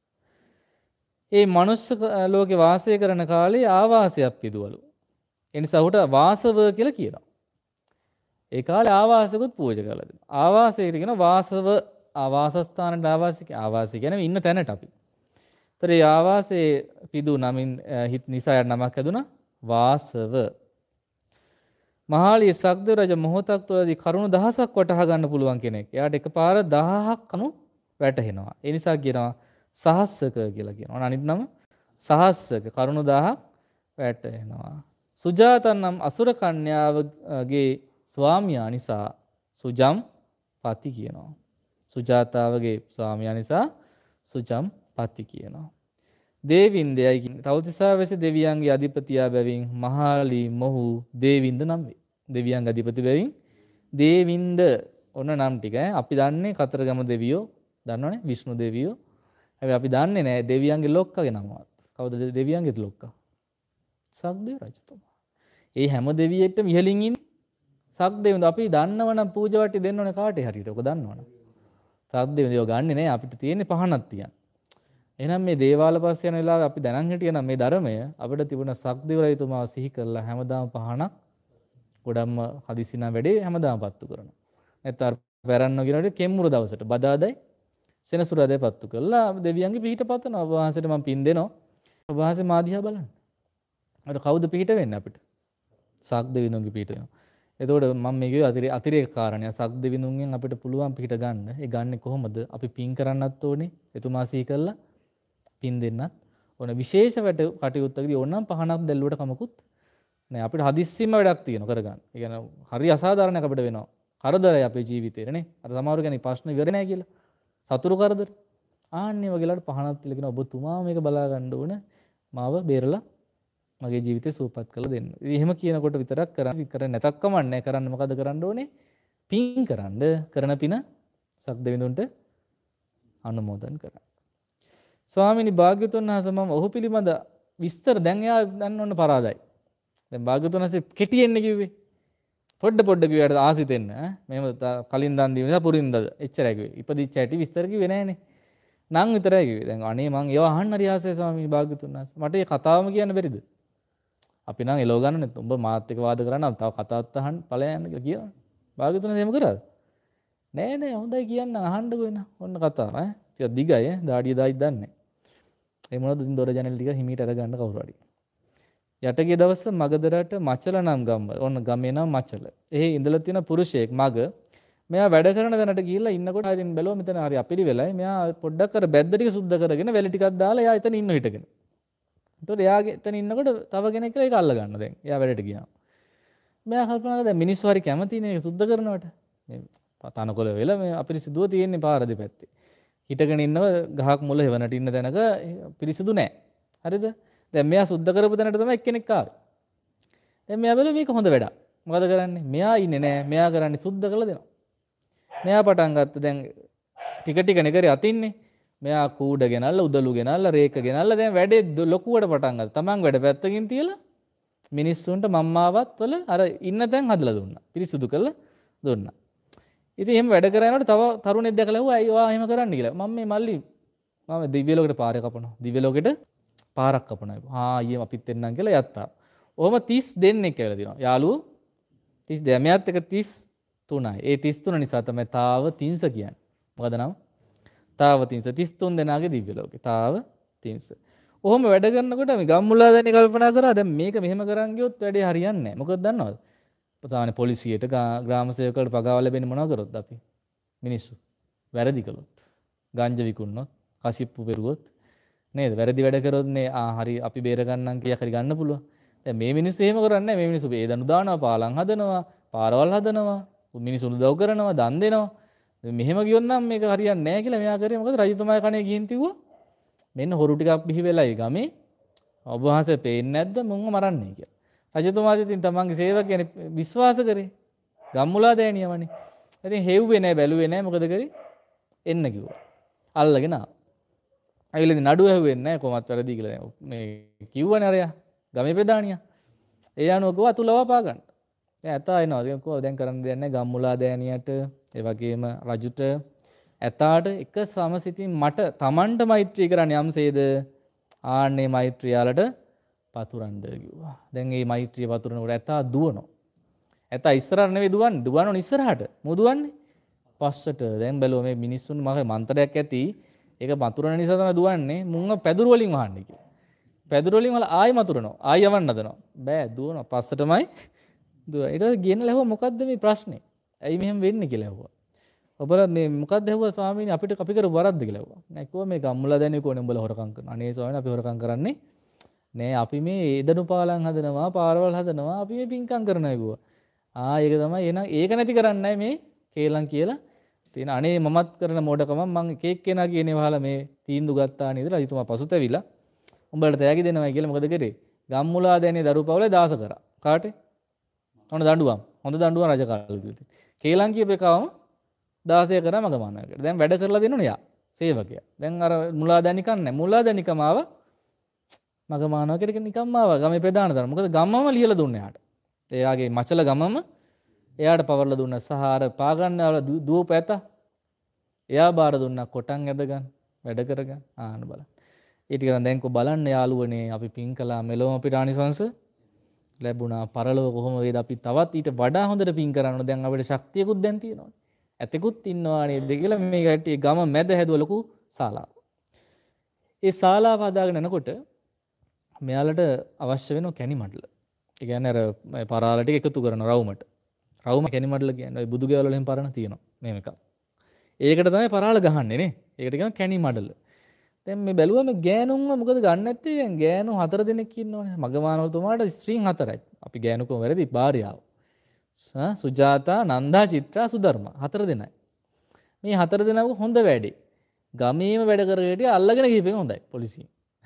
ඒ මනුෂ්‍ය ලෝකේ වාසය කරන කාලේ ආවාසයක් පිදුවලු. ඒ නිසා උට වාසව කියලා කියනවා. ඒ කාලේ ආවාසකුත් පූජා කරලා දෙනවා. ආවාසයට කියන වාසව ආවාසස්ථානට ආවාසය කියන්නේ ඉන්න තැනට අපි. ඒතර ඒ ආවාසයේ පිදු නමින් හිත නිසා යට නමක් හැදුනා වාසව. මහාලිය සක්දේව රජ මොහොතක් තුළදී කරුණු දහසක් වටහා ගන්න පුළුවන් කෙනෙක්. එයාට එකපාර 1000ක් කණු වැටහෙනවා. ඒ නිසා කියනවා සහස්සක කියලා කියනවා. අනිත් නම සහස්සක කරුණු 1000ක් වැටහෙනවා. සුජාතන් නම් අසුර කන්‍යාවගේ ස්වාමියා නිසා සුජම් පති කියනවා. සුජාතාවගේ ස්වාමියා නිසා සුජම් පති කියනවා. දේවින්දයයි කියන්නේ තවතිසා වැසි දෙවියන්ගේ අධිපතියා බැවින් මහාලි මොහු දේවින්ද නම් වේ. දෙවියන්ගේ අධිපති බැවින් දේවින්ද ඔන්න නම් ටික අපි දන්නේ කතරගම දෙවියෝ දන්නවනේ විෂ්ණු දෙවියෝ. හැබැයි අපි දන්නේ නැහැ දෙවියන්ගේ ලොක්කගේ නමවත්. කවුද දෙවියන්ගේ ලොක්කා? සක්දේව රජතුමා. ඒ හැම දෙවියෙක්ටම ඉහළින් ඉන්නේ සක්දේවඳ. අපි දන්නවනම් පූජා වට්ටි දෙන්න ඕනේ කාටේ හරියට. ඔක දන්නවනම්. සක්දේවඳ ගන්නේ නැහැ. අපිට තියෙන්නේ පහනක් තියන්න. එහෙනම් මේ දේවාල පස්සේ යන වෙලාවේ අපි දැනන් හිටියනම් මේ ධර්මය අපිට තිබුණ සක්දේව රජතුමාව සිහි කරලා හැමදාම පහනක් ගොඩක්ම හදිසිනා වැඩේ හැමදාම පත්තු කරනවා. නැත්නම් පැරන්නෝ කියනකොට කෙම්මුර දවසට බදාදයි සෙනසුරාදා පත්තු කළා දෙවියන්ගේ පිහිට පතනවා. ඔබ වහන්සේට මම පින් දෙනවා. ඔබ වහන්සේ මා දිහා බලන්න. අර කවුද පිහිට වෙන්නේ අපිට? සක්දෙවිඳුන්ගේ පිහිට වෙනවා. එතකොට මම මේ කිව්වේ අතිරේක කාරණයක්. සක්දෙවිඳුන්ගෙන් අපිට පුළුවන් පිහිට ගන්න. ඒ ගන්නෙ කොහොමද? අපි පින් කරන්නත් ඕනේ. එතුමා සිහි කළා පින් දෙන්නත් ඕන. විශේෂ කටයුත්තකදී ඕනනම් පහනක් දැල්ලුවට කමකුත් නෑ. අපිට හදිස්සියම වැඩක් තියෙනවා කරගන්න. ඒ කියන්නේ හරි අසාධාරණයක් අපිට වෙනවා. කරදරයි අපේ ජීවිතේට නේ. අර සමහරු කියන්නේ ප්‍රශ්න ඉවර නෑ කියලා. සතුරු කරදර. ආන්නේ වගේලාට පහනක් තියලා කියන ඔබතුමා මේක බලා ගන්න ඕන. මාව බේරලා මගේ ජීවිතේ සූපපත් කරලා දෙන්න. ඉතින් එහෙම කියනකොට විතරක් කරන්නේ නැතක් කමන්නේ. කරන්න මොකද කරන්න ඕනේ? පින් කරන්න. කරන පින සක්දෙවිඳුන්ට අනුමෝදන් කරන්න. ස්වාමීනි භාග්‍යවතුන් වහන්සේ මම ඔහු පිළිබඳ විස්තර දැන් එයා දන්න ඕන පරාදයි. දැන් භාග්‍යවතුන් වහන්සේ කෙටියෙන්න කිව්වේ. පොඩ කිව්වට ආසිතෙන්න මෙහෙම කලින් දන් දීම නිසා පුරින්දද එච්චරයි කිව්වේ. ඉපදිච්ච හැටි විස්තර කිව්වේ නෑනේ. නම් විතරයි කිව්වේ. දැන් අනේ මං ඒව අහන්න හරි ආසයි ස්වාමීනි භාග්‍යවතුන් වහන්සේ. මට මේ කතාවම කියන්න බැරිද? අපි නම් එලව ගන්න නැත්නම් උඹ මාත් එක්ක වාද කරන්න තව කතාවත් අහන්න ඵලයන් යන්න කියලා කියනවා. භාග්‍යවතුන් වහන්සේ එහෙම කරාද? නෑ හොඳයි කියන්න අහන්නකෝ එන. ඔන්න කතාව ටිකක් දිගයි දාඩිය දායිත් දන්නේ. ඒ මොනවද ඉතින් දොර ජනෙල් ටික හිමීට අරගන්න කවුරු හරි. යටගේ දවස මගදරට මචල නම් ගම්වල. ඔන්න ගමේ නම් මචල. එහි ඉඳලා තියෙන පුරුෂයෙක් මග මෙයා වැඩ කරන තැනට ගිහිල්ලා ඉන්නකොට ආයෙත් බැලුවා මෙතන හරි අපිරිවෙලයි. මෙයා පොඩ්ඩක් අර බැද්ද ටික සුද්ධ කරගෙන වැලි ටිකක් දාලා එයා එතන ඉන්න හිටගෙන. එතකොට එයාගේ එතන ඉන්නකොට තව කෙනෙක් කියලා ඒක අල්ල ගන්න දැන්. එයා වැඩට ගියා. මෙයා කල්පනා කරා දැන් මිනිස්සු හරි කැමතිනේ ඒක සුද්ධ කරනවට. මේ තනකොළ වෙල මේ අපිරිසිදුව තියෙන්නේ පාර දෙපැත්තේ. හිටගෙන ඉන්නව ගහක් මුල හෙවණට ඉන්න තැනක පිරිසිදු නැහැ. හරිද? දැන් මෙයා සුද්ධ කරපු තැනට තමයි එක්කෙනෙක් ආවේ. දැන් මෙයා බැලුවා මේක හොඳ වැඩක්. මොකද කරන්නේ? මෙයා ඉන්නේ නැහැ. මෙයා කරන්නේ සුද්ධ කරලා දෙනවා. මෙයා පටන් ගත්ත දැන් ටික නෙකරේ අතින්නේ. මෙයා කූඩ ගෙනල්ලා උදළු ගෙනල්ලා රේක ගෙනල්ලා දැන් වැඩේ ලොකුවට පටන් ගත්තා. තමන් වැඩ පැත්තකින් තියලා මිනිස්සුන්ට මම්මාවත් වල අර ඉන්න තැන් හදලා දුන්නා. පිරිසුදු කරලා දුන්නා. ඉතින් එහෙම වැඩ කරනකොට තව තරුණෙක් දැකලා ඇහුවා අයියෝ ආ එහෙම කරන්න කියලා. මම මේ මල්ලි මම දිව්‍ය ලෝකෙට පාරේ කපනවා. දිව්‍ය ලෝකෙට පාරක් කපනවා. ආ අයියේ අපිත් එන්නම් කියලා යත්තා. ඔහොම 30 දෙනෙක් කියලා දිනවා. යාළුවෝ 32 මෙයාත් එක 33යි. ඒ 33 නිසා තමයි තාව 300 කියන්නේ. මොකද නම? තාව 300 33 දෙනාගේ දිව්‍ය ලෝකේ. තාව 300. ඔහොම වැඩ කරනකොට මේ ගම්මුලා දැනි කල්පනා කරා දැන් මේක මෙහෙම කරන් ගියොත් වැඩේ හරියන්නේ නැහැ. මොකද දන්නවද? ප්‍රධාන පොලිසියට ග්‍රාම සේවකවලට පගාව ලැබෙන්නේ මොනව කරොත් අපි මිනිස්සු වැරදි කළොත් ගංජා විකුණනොත් කසිප්පු පෙරුවොත් නේද වැරදි වැඩ කරොත් නේ හරි අපි බේර ගන්නම් කියක් හරි ගන්න පුළුවන්. දැන් මේ මිනිස්සු එහෙම කරන්නේ නැහැ. මේ මිනිස්සු වේදනු දානවා, පාලම් හදනවා, පාරවල් හදනවා, මිනිසුන් උදව් කරනවා, දන් දෙනවා. මෙහෙම ගියොත් නම් මේක හරියන්නේ නැහැ කියලා මෙයා කරේ. මොකද රජතුමාගේ කණේ ගිහින් තිව්වා මෙන්න හොරු ටිකක් බිහි වෙලායි ගමේ ඔබ වහන්සේ පේන්නේ නැද්ද මුන්ව මරන්නේ කියලා. රජතුමාත් ඉතින් තමන්ගේ සේවකයන් විශ්වාස කරේ. ගම්මුලා දෑනියමනේ. ඉතින් හෙව්වේ නැහැ බැලුවේ නැහැ මොකද කරේ? එන්න කිව්වා. අල්ලගෙන ආවා. ඇවිල්ලා ඉතින් නඩුව ඇහුවෙන්නේ නැහැ කොහොමත් වැරදි කියලා. මේ කිව්වනේ අරයා ගමේ ප්‍රධානියා. ඒ අනුව කිව්වා අතුලව පා ගන්න. දැන් ඇතා එනවා. ඉතින් කිව්වා දැන් කරන්න දෙයක් නැහැ ගම්මුලා දෑනියට ඒ වගේම රජුට ඇතාට එක සමසිතින් මට Tamanට මෛත්‍රී කරන්න යම්සේද ආන්නේ මෛත්‍රියාලට පතුරන්න කිව්වා. දැන් මේ මෛත්‍රිය පතුරනකොට ඇතා දුවනවා. ඇතා ඉස්සරහට නෙවෙයි දුවන්නේ. දුවනෝනේ ඉස්සරහට. මොකද දුවන්නේ? පස්සට. දැන් බැලුවා මේ මිනිස්සුන් මගේ මන්තරයක් ඇති. ඒක මතුරන නිසා තමයි දුවන්නේ. මුංග පැදුරු වලින් වහන්නේ කියලා. පැදුරු වලින් වල ආයෙ මතුරනවා. ආයෙ යවන්න හදනවා. බෑ දුවනවා. පස්සටමයි දුව. ඊට පස්සේ ගෙනලා ඇහුවා මොකද්ද මේ ප්‍රශ්නේ? ඇයි මෙහෙම වෙන්නේ කියලා ඇහුවා. ඔබලා මේ මොකක්ද ඇහුවා ස්වාමීනි අපිට අපි කරු වරද්ද කියලා ඇහුවා. නෑ කිව්වා මේ ගම්මුලා දැනේ කොහොනේ උඹලා හොරකම් කරනවා. අනේ ස්වාමීනි අපි හොරකම් කරන්නේ නෑ අපි මේ එදණු පාලම් හදනවා පාරවල් හදනවා අපි මේ පින්කම් කරනවා කිව්වා. ඒක තමයි එහෙනම් ඒක නැති කරන්නයි මේ කේලම් කියලා තියෙන. අනේ මමත් කරන මොඩකම මම එක එක්කෙනා කියන්නේ වහලා මේ තීන්දුව ගත්තා නේද රජතුමා පසුතැවිලා උඹලට තෑගි දෙනවයි කියලා මොකද කරේ? ගම්මුලා දැනේ දරුපවලේ දාස කරා. කාටේ? ඔන්න දඬුවම්. හොඳ දඬුවම් රජ කාලේ. කේලම් කියපේකවම 16 කරා මගමානකට. දැන් වැඩ කරලා දෙනුනේ යා සේවකයා. දැන් අර මුලාදැනිකන් නැහැ. මුලාදැනිකම ආව මගමානකට නිකම්ම ආවා ගමේ ප්‍රධාන තරම. මොකද ගමම ලියලා දුන්නේ යාට. එයාගේ මචල ගමම එයාට පවර්ලා දුන්නා. සහ අර පාගන්න දුවපු ඇත එයා බාර දුන්නා කොටන් ඇදගන්න වැඩ කරගන්න. ආන්න බලන්න. ඊට ගන්න දැන් කො බලන්න යාළුවනේ අපි පින් කළා මෙලොව අපිට ආනිසංශ ලැබුණා. පරලොව කොහොම වේද අපි තවත් ඊට වඩා හොඳට පින් කරන්න ඕන. දැන් අපිට ශක්තියකුත් දැන් තියෙනවා. ඇතෙකුත් ඉන්නවා නේද කියලා මේ කට්ටිය ගම මැද හැදුව ලොකු ශාලාවක්. ඒ ශාලාව හදාගෙන යනකොට මෙයාලට අවශ්‍ය වෙන කැණි මඩල. ඒ කියන්නේ අර පරාල ටික එකතු කරන රවුමට. රවුම කැණි මඩල කියන්නේ ඔය බුදු ගෙවල් වලින් පරණ තියෙනවා මේක එකක්. ඒකට තමයි පරාල ගහන්නේ නේ. ඒකට කියනවා කැණි මඩල. දැන් මේ බැලුවම ගෑනුන්ව මොකද ගන්න නැත්තේ? දැන් ගෑනු 4 දෙනෙක් ඉන්නවනේ. මගමානවතුමාට ස්ත්‍රීන් 4යි. අපි ගෑනුකම වැරදි භාර්යාව. සුජාතා, නන්දා, චිත්‍රා, සුධර්මා 4 දෙනයි. මේ 4 දෙනාම හොඳ වැඩේ. ගමේම වැඩ කරගෙන අල්ලගෙන ගිහපෙක හොඳයි පොලිසියෙන්.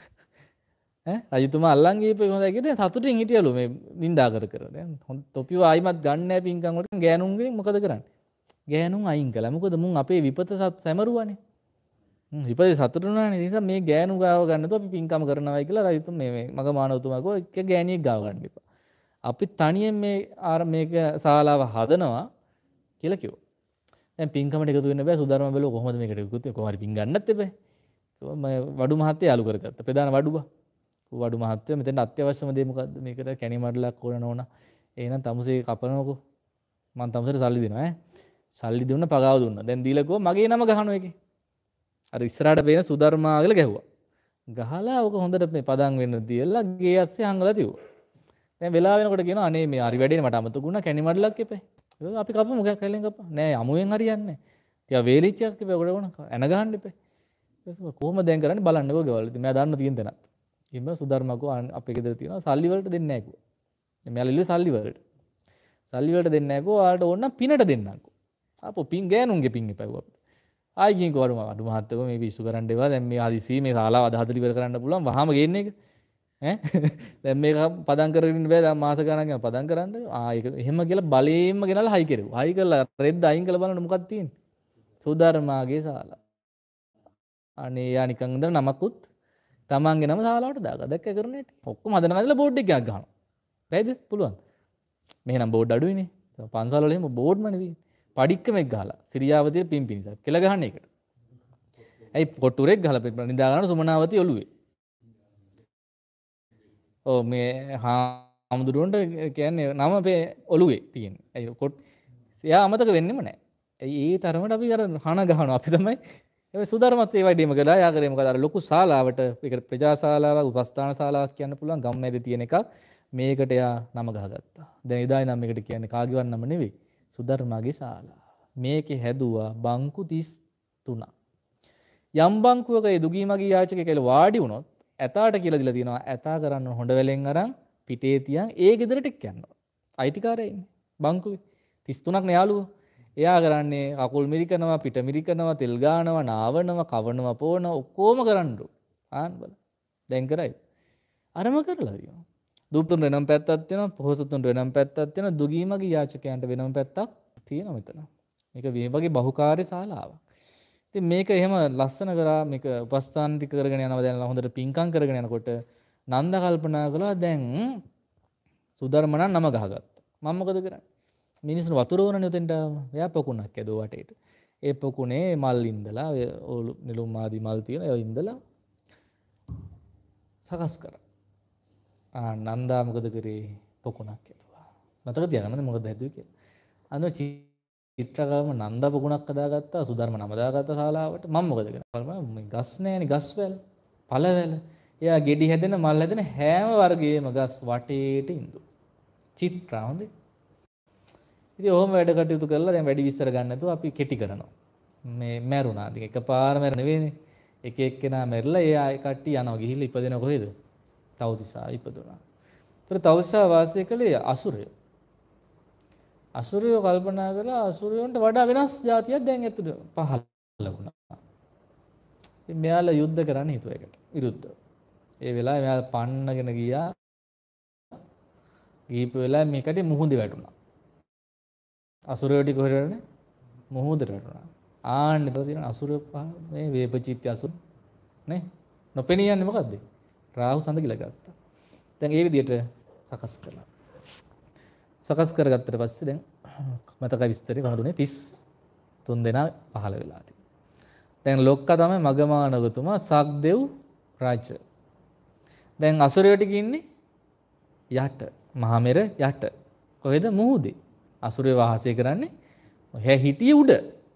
රජතුමා අල්ලන් ගිහපෙක හොඳයි කියලා සතුටින් හිටියලු මේ නින්දා කර කර. දැන් තොපිව ආයිමත් ගන්න නැහැ පින්කම් වලට. ගෑනුන්ගෙන් මොකද කරන්නේ? ගෑනුන් අයින් කළා. මොකද මුන් අපේ විපත සැමරුවානේ. විපතේ සතුටු වුණානේ. ඒ නිසා මේ ගෑනු ගාව ගන්නතෝ අපි පින්කම් කරනවායි කියලා රජතුමා මේ මගමානවතුමා ගෝ එක ගෑණියෙක් ගාව ගන්න එපා. අපි තනියෙන් මේක ශාලාව හදනවා කියලා කිව්වා. දැන් පින්කමට එකතු වෙන්න බෑ. සුධර්ම බැලුවා කොහොමද මේකට එකතු වෙන්නේ? කොහොම හරි පින් ගන්නත් එපා. කිව්වා මම වඩු මහත්තයා යාළු කරගත්තා. ප්‍රධාන වඩුවා. වඩු මහත්තයා මෙතෙන් අත්‍යවශ්‍යම දේ මොකද්ද? මේකට කැණි මඩලක් ඕන ඕන. එහෙනම් තමුසේ කපනකො. මම තමුසේට සල්ලි දෙනවා ඈ. සල්ලි දුන්න පගාව දුන්නා. දැන් දීලා කිව්වා මගේ නම ගහනවා එකේ. අර ඉස්සරහට පේන සුධර්මා කියලා ගැහුවා. ගහලා ඔක හොඳට මේ පදම් වෙන්න තියලා ගේ ඇස්සේ හංගලා තියුවා. දැන් වෙලා වෙනකොට කියනවා අනේ මේ හරි වැඩේනේ මට අමතකුණා කැණි මඩලක් එපේ. අපි කපමු මොකක් කැලෙන් කපා. නෑ අමුයෙන් හරියන්නේ නෑ. ටික වේලිච්චයක් එපේ ඔකට වුණා. එන ගහන්න එපේ. ඊපස්සේ කොහොමද දැන් කරන්නේ බලන්නකෝ ගෙවල්. ඉතින් මම දන්න තියෙන තැනත්. ඉතින් සුධර්මකෝ අපේ ගෙදර තියෙනවා සල්ලි වලට දෙන්නේ නෑ කිව්වා. මෙයාලා ඉල්ලුවේ සල්ලි වලට. සල්ලි වලට දෙන්නේ නෑ කිව්වා. ඔයාලට ඕන නම් පිනට දෙන්නම්කෝ. ආපෝ පින් ගෑනුන්ගේ පින් එපා කිව්වා. ආයි ගිහින් කොහරම අඩු මහත්තයෝ මේ පිස්සු කරන්න එපා. දැන් මේ හදිසි මේ ශාලාව අද හදලා ඉවර කරන්න පුළුවන්. වහාම ගේන්න එක. දැන් මේක පදම් කරගෙන ඉන්න බෑ. දැන් මාස ගණන් යන පදම් කරන්න. ඒක එහෙම කියලා බලේන්ම ගෙනල්ලා හයි කෙරුවා. හයි කරලා රෙද්ද අයින් කරලා බලන්න මොකක්ද තියෙන්නේ? සුධර්මාගේ ශාලා. අනේ යා නිකන් ඉඳලා නමකුත් තමන්ගේ නම ශාලාවට දාගත්තා. දැක්ක කරන්නේ නැටි. ඔක්කොම හදන ගාලා බෝඩ් එකක් ගහනවා. බැයිද? පුළුවන්. මෙහෙනම් බෝඩ් අඩුයිනේ. පන්සල් වල එහෙම බෝඩ්මනේ තියෙන්නේ. පඩික්කමක් ගහලා සිරියාවතිය පිම්පිනිසක් කියලා ගහන්නේ ඒකට. ඇයි පොට්ටුරෙක් ගහලා නිදා ගන්න සුමනාවති ඔළුවේ. ඔව් මේ හාමුදුරුවන්ට කියන්නේ නම අපේ ඔළුවේ තියෙන්නේ. ඇයි කොට එයා අමතක වෙන්නෙම නැහැ. ඇයි ඒ තරමට අපි අර හන ගහනවා. අපි තමයි ඒ සුධර්මත් ඒ වයිඩේම කළා. යා කරේ මොකද අර ලොකු ශාලාවට ඒකට ප්‍රජා ශාලාවක් උපස්ථාන ශාලාවක් කියන්න පුළුවන් ගම්මැද තියෙන එකක්. මේකට එයා නම ගහගත්තා. දැන් එදා ඉඳන් මේකට කියන්නේ කාගේවත් නම නෙවෙයි. සුධර්මාගේ ශාලා. මේකේ හැදුවා බංකු 33. යම් බංකුවක ඒ දුගී මගී යාචකයෙක් කියලා වාඩි වුණොත් ඇතාට කියලා දීලා තියෙනවා ඇතා කරන්න හොඬ වැලෙන් අරන් පිටේ තියන් ඒ ගෙදරට යනවා. අයිතිකාරයා ඉන්නේ බංකුවේ 33ක් නේ යාළුවෝ. එයා කරන්නේ කකුල් මිරිකනවා පිට මිරිකනවා තෙල් ගානවා නාවනවා කවනවා පොවනවා ඔක්කොම කරන්නලු. ආන් බල. දැන් කරයි. අරම කරලා තියෙනවා. දුප්පතුන් වෙනම පැත්තක් තියෙනවා පොහොසතුන්ට වෙනම පැත්තක් තියෙනවා දුගී මගී යාචකයන්ට වෙනම පැත්තක් තියෙනවා මෙතන. මේක මේ වගේ බහුකාර්ය ශාලාවක්. ඉතින් මේක එහෙම ලස්සන කරා මේක උපස්ථාන ටික කරගෙන යනවා දැන් හොඳට පිංකම් කරගෙන යනකොට නන්ද කල්පනා කළා දැන් සුධර්ම නම් නම ගහගත්තා. මම මොකද කරන්නේ? මිනිස්සු වතුර වුණනේ උතෙන්ට එයා පොකුණක් ඇදුවා වටේට. ඒ පොකුණේ මල් ඉඳලා ඔය නිලුම් ආදී මල් තියෙන ඒවා ඉඳලා සකස් කරා. නන්දා මොකද කරේ? පොකුණක් ඇදුවා. මතක තියාගන්න මොකද හැදුවේ කියලා. අන්න චිත්‍රකර්ම නන්දා පොකුණක් හදාගත්තා සුධර්ම නම දාගත්තා ශාලාවට. මම මොකද කරන්නේ? මේ ගස් නෑනේ ගස් වැල්, පළවැල්. එයා ගෙඩි හැදෙන මල් හැදෙන හැම වර්ගයේම ගස් වටේට ඉඳු. චිත්‍රා හොඳේ. ඉතින් ඔහොම වැඩ කටයුතු කරලා දැන් වැඩි විස්තර ගන්න නැතුව අපි කෙටි කරනවා. මේ මැරුණා. ඉතින් එකපාර මැර නෙවෙයිනේ. එක එක්කෙනා මැරිලා එයා කට්ටිය යනවා ගිහිල්ලා ඉපදෙන කොහෙද? තවතිසා ඉපදුණා. ඒතර තවතිසා වාසය කළේ අසුරයෝ. අසුරයෝ කල්පනා කළා අසුරයන්ට වඩා වෙනස් જાතියක් දැන් ඇතුළත පහළ වුණා. ඉතින් මෙයාලා යුද්ධ කරන්න හිතුවා ඒකට විරුද්ධව. ඒ වෙලාවේ මෙයාලා පන්නගෙන ගියා. ගිහිපු වෙලාවේ මේකට මුහුදේ වැටුණා. අසුරයෝ ටික කොහෙද යන්නේ? මුහුදට වැටුණා. ආන්න ඒතකොට තියෙන අසුරයෝ මේ වේපචිත්‍ය අසුර නේ? නොපෙනී යන්නේ මොකද්ද? රාහු සඳ ගිල ගත්තා. දැන් ඒ විදිහට සකස් කළා. සකස් කරගත්තට පස්සේ දැන් මතක විස්තරේ වහදුනේ 33 දෙනා පහළ වෙලා තියෙනවා. දැන් ලොක්කා තමයි මගමානගතුමා සක්දෙව් රාජ. දැන් අසුරයෝ ටික ඉන්නේ යට මහමෙර යට. කොහෙද? මුහුදේ. අසුරයෝ වාසය කරන්නේ ඔය හිටියේ උඩ.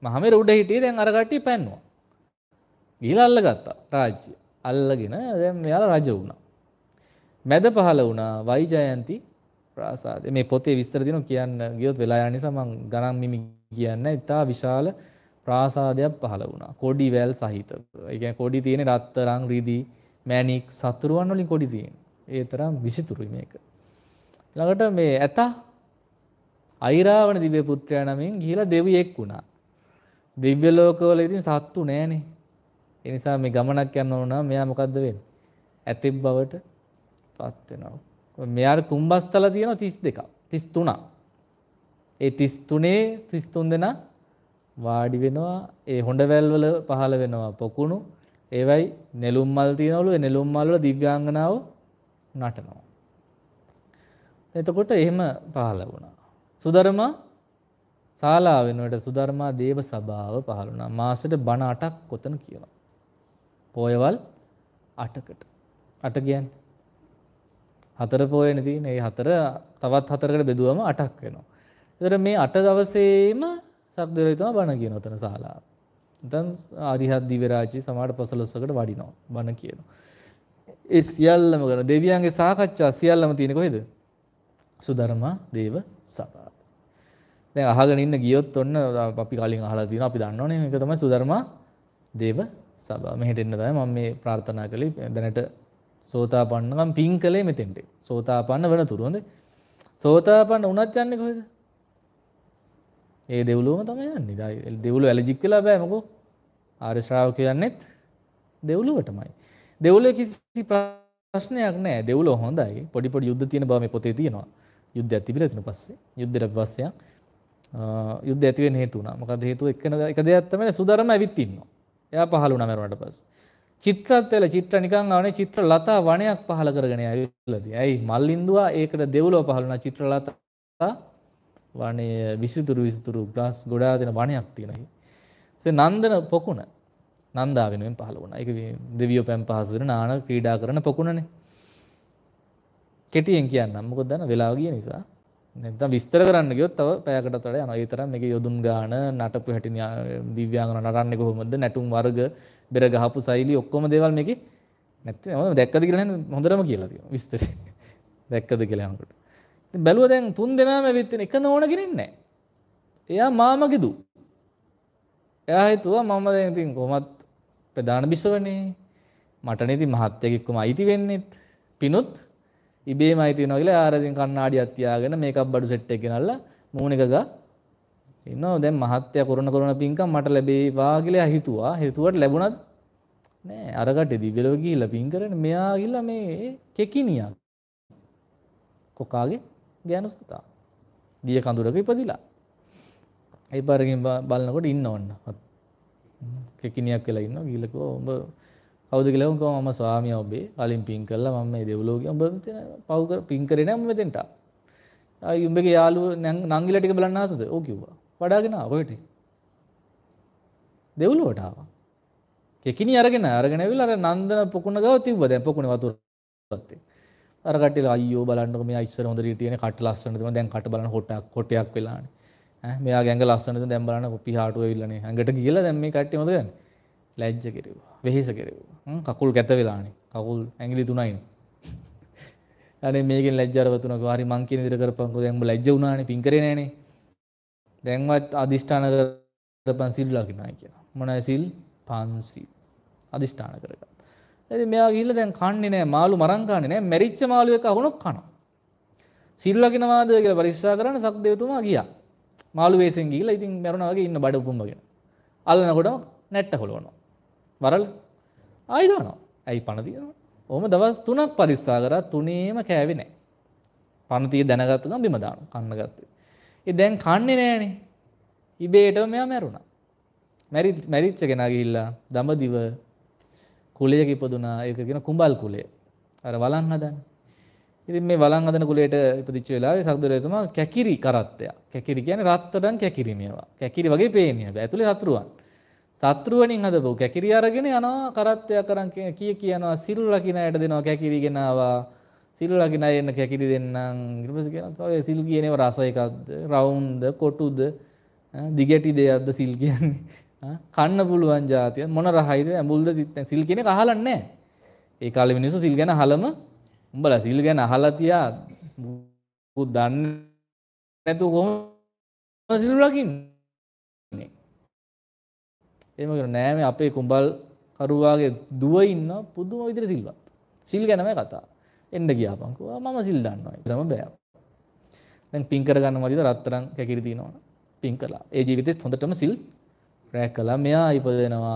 මහමෙර උඩ හිටියේ දැන් අර කට්ටිය පැන්නුවා. ගිහිලා අල්ලගත්තා රාජ්‍ය. අල්ලගෙන දැන් මෙයාලා රජ වුණා. මැද පහළ වුණා වෛජයන්ති ප්‍රාසාදය. මේ පොතේ විස්තර දිනු කියන්න ගියොත් වෙලා යන නිසා මම ගණන් මිමි කියන්නේ ඉතා විශාල ප්‍රාසාදයක් පහළ වුණා. කොඩි වැල් සහිත. ඒ කියන්නේ කොඩි තියෙන රත්තරන් රිදී මැණික් සතුරුවන් වලින් කොඩි තියෙන. ඒ තරම් විසිතුරුයි මේක. ළඟට මේ ඇත අයිරාවණ දිව්‍ය පුත්‍රයා නමින් ගිහිලා දෙවියෙක් වුණා. දිව්‍ය ලෝකවල ඉතින් සත්තු නෑනේ. ඒ නිසා මේ ගමනක් යන්න ඕන නම් මෙයා මොකද්ද වෙන්නේ? ඇතෙක් බවට පත් වෙනවා. මෙයාට කුම්බස්තල තියෙනවා 32ක් 33ක්. ඒ 33 දෙනා වාඩි වෙනවා. ඒ හොඬවැල් වල පහළ වෙනවා පොකුණු. ඒවයි නෙළුම් මල් තියනවලු. ඒ නෙළුම් මල් වල දිව්‍යාංගනාව නටනවා. එතකොට එහෙම පහළ වුණා. සුධර්මා ශාලාව වෙනුවට සුධර්මා දේව සභාව පහළ වුණා. මාසෙට බණ 8ක් කොතන කියනවා. පොයවල් 8කට. 8 කියන්නේ 4 පොයනේ තියෙන. ඒ 4 තවත් 4කට බෙදුවම 8ක් වෙනවා. ඒතර මේ 8 දවසේම සක්දේවතුමා බණ කියන උතන ශාලාව. දැන් ආරිහත් දිව්‍යරාජ්‍ය සමාඩ 15කට වඩිනවා බණ කියනවා. ඒ සියල්ලම කරන දෙවියන්ගේ සාකච්ඡා සියල්ලම තියෙන්නේ කොහෙද? සුධර්මා දේව සභාව. දැන් අහගෙන ඉන්න ගියොත් ඔන්න අපි කලින් අහලා තියෙනවා අපි දන්නවනේ මේක තමයි සුධර්මා දේව සභාව. මෙහෙට එන්න තමයි මම මේ ප්‍රාර්ථනා කළේ. දැනට සෝතාපන්නකම් පින් කළේ මෙතෙන්ට. සෝතාපන්න වෙනතුරු හොඳේ. සෝතාපන්න වුණත් යන්නේ කොහෙද? ඒ දෙව්ලොවම තමයි යන්නේ. දෙව්ලොව ඇලර්ජික් වෙලා බෑ මොකෝ. ආර්ය ශ්‍රාවකයෝ යන්නේත් දෙව්ලොවටමයි. දෙව්ලොවේ කිසි ප්‍රශ්නයක් නැහැ. දෙව්ලොව හොඳයි. පොඩි පොඩි යුද්ධ තියෙන බව මේ පොතේ තියෙනවා. යුද්ධයක් තිබිලා තියෙන පස්සේ යුද්ධයට පස්සේ යුද්ධ ඇති වෙන්න හේතු වුණා. මොකද හේතුව එක දෙයක් තමයි සුධර්ම ඇවිත් ඉන්නවා. එයා පහළ වුණා මරුණාට පස්සේ. චිත්‍රත් වෙලා චිත්‍ර නිකන් ආවනේ චිත්‍ර ලතා වණයක් පහළ කරගෙන ඇවිල්ලාදී. ඇයි මල්ලින්දුවා ඒකට දෙව්ලොව පහළ වුණා චිත්‍ර ලතා වණේ විසිතුරු ග්ලාස් ගොඩාක් දෙන වණයක් තියෙනවා. ඒ නන්දන පොකුණ නන්දා වෙනුවෙන් පහළ වුණා. ඒක දෙවියෝ පැම් පහස වෙන නාන ක්‍රීඩා කරන පොකුණනේ. කෙටියෙන් කියන්නම්. මොකද දන්න වෙලාව ගිය නිසා. නැත්නම් විස්තර කරන්න ගියොත් තව පැයකටත් වඩා යනවා. ඒ තරම් මේකේ යොදුන් ගාන නටපු හැටි දිව්‍යාංගන නටන්නේ කොහොමද? නැටුම් වර්ග බෙර ගහපු සෛලී ඔක්කොම දේවල් මේකේ නැත්නම් දැක්කද කියලා හොඳටම කියලා තියෙනවා විස්තරේ. දැක්කද කියලා අහනකොට. ඉතින් බැලුවා දැන් තුන් දෙනාම ඇවිත් ඉන්න එක නෝන ගිරින්නේ නැහැ. එයා මාමගේ දු. එයා හිතුවා මම දැන් ඉතින් කොහොමත් ප්‍රධාන බිසවනේ. මටනේ ඉතින් මහත්යෙක් එක්කම අයිති වෙන්නේත්. පිනුත් ඉබේම අයිති වෙනවා කියලා ආර ඉතින් කණ්ණාඩියක් තියාගෙන මේකප් බඩු සෙට් එක ගෙනල්ලා මූණ එක ගා ඉන්නවා. දැන් මහත්ය කරන පින්කම් මට ලැබේවා කියලා හිතුවා. හිතුවට ලැබුණාද? නෑ. අර කටේ දිව්‍යලෝක ගිහිල්ලා පින් කරන්නේ මෙයා ගිහිල්ලා මේ කෙකිනියක්. කොකාගේ ගෑනු සතා. දිය කඳුරක ඉපදිලා. ඒ පාරකින් බලනකොට ඉන්න ඕන. කෙකිනියක් වෙලා ඉන්නවා. ගිහිල්ලා කිව්වා උඹ කවුද කියලා කිව්වා මම ස්වාමියා ඔබේ. කලින් පින් කළා මම මේ දෙව්ලෝකේ උඹ මෙතන පව් කර පින් කරේ නෑ මම මෙතෙන්ට. ආයි උඹගේ යාළුවෝ නංගිලා ටික බලන්න ආසද? ඔව් කිව්වා. වඩාගෙන ආව කොහෙට? දෙව්ලොවට ආවා. කෙකිනි අරගෙන ඇවිල්ලා අර නන්දන පොකුණ ගාව තිබ්බා. දැන් පොකුණේ වතුරත් එක්ක. අර කට්ටියලා අයියෝ බලන්නකො මෙයා ඉස්සර හොඳට හිටියනේ කට ලස්සනද තමයි දැන් කට බලන කොටයක් වෙලානේ. මෙයාගේ ඇඟ ලස්සනද දැන් බලන්න පිහාටු වෙවිලානේ. ඇඟට ගිහලා දැන් මේ කට්ටිය මොකද කරන්නේ? ලැජ්ජ කෙරෙව්වා. වෙහෙස කෙරෙව්වා. කකුල් කැත වෙලානේ. කකුල් ඇඟිලි තුනයිනේ. අනේ මේකෙන් ලැජ්ජාරව තුනක හරි මං කියන විදිහට කරපන්කෝ දැන් උඹ ලැජ්ජ වුණානේ පින් කරේ නෑනේ. දැන්වත් අදිෂ්ඨාන කරපන් සිල් ලකිනයි කියනවා. මොනයි සිල්? 500. අදිෂ්ඨාන කරගත්තා. ඉතින් මෙයා ගිහිල්ලා දැන් කන්නේ නෑ මාළු මරන් කන්නේ නෑ මැරිච්ච මාළු එක අහුනොත් කනවා. සිල් ලකිනවාද කියලා පරීක්ෂා කරන්න සක්දේවතුමා ගියා. මාළු වේසෙන් ගිහිල්ලා ඉතින් මරුණා වගේ ඉන්න බඩ උපුම්බගෙන. අල්ලනකොටම නැට්ට හොලවනවා. වරල් ආයි දානවා. ඇයි පණ තියනවා. ඔහොම දවස් 3ක් පරීක්ෂා කරා 3ේම කෑවේ නෑ. පණ තිය දැනගත්ත ගමන් බිම දානවා. කන්න ගත්තා. ඒ දැන් කන්නේ නෑනේ. ඉබේටම මෙයා මැරුණා. මැරිච්ච කෙනා ගිහිල්ලා දඹදිව කුලයක ඉපදුනා. ඒක කියන කුඹල් කුලය. අර වළං හදන්නේ. ඉතින් මේ වළං හදන කුලයට ඉපදිච්ච වෙලාවේ සක්දේවතුමා කැකිරි කරත්තය. කැකිරි කියන්නේ රත්තරන් කැකිරි මේවා. කැකිරි වගේ පේන්නේ හැබැයි ඇතුලේ සත්රුවන්. සත්රුවණින් හදපු කැකිරි අරගෙන යනවා කරත්තයක් අරන් කියනවා සිල් ලකින අයට දෙනවා කැකිරි ගෙනාවා. සිල් ලකින අය එන්න කැකිරි දෙන්නම්. ඊට පස්සේ කියනවා ඔය සිල් කියන ඒවා රස එකක්ද? රවුම්ද? කොටුද? දිගටි දෙයක්ද සිල් කියන්නේ. කන්න පුළුවන් જાතිය මොන රහයිද ඇඹුල්ද තිත් සිල් කියන එක අහලා නැහැ. ඒ කාලේ මිනිස්සු සිල් ගැන අහලම උඹලා සිල් ගැන අහලා තියා මොකද දන්නේ නැතුව කොහොමද සිල් රකින්නේ? එහෙම කරන්නේ නෑ මේ අපේ කුඹල් කරුවාගේ දුව ඉන්න පුදුම විදිහට සිල්වත්. සිල් ගැනමයි කතා. එන්න ගියාපන් කිව්වා මම සිල් දන්නවා. ඒකම බෑ. දැන් පින් කරගන්න මදිද රත්තරන් කැකිරි තිනවනේ. පින් කළා. ඒ ජීවිතේත් හොඳටම සිල් රැකලා මෙයා ඉපදෙනවා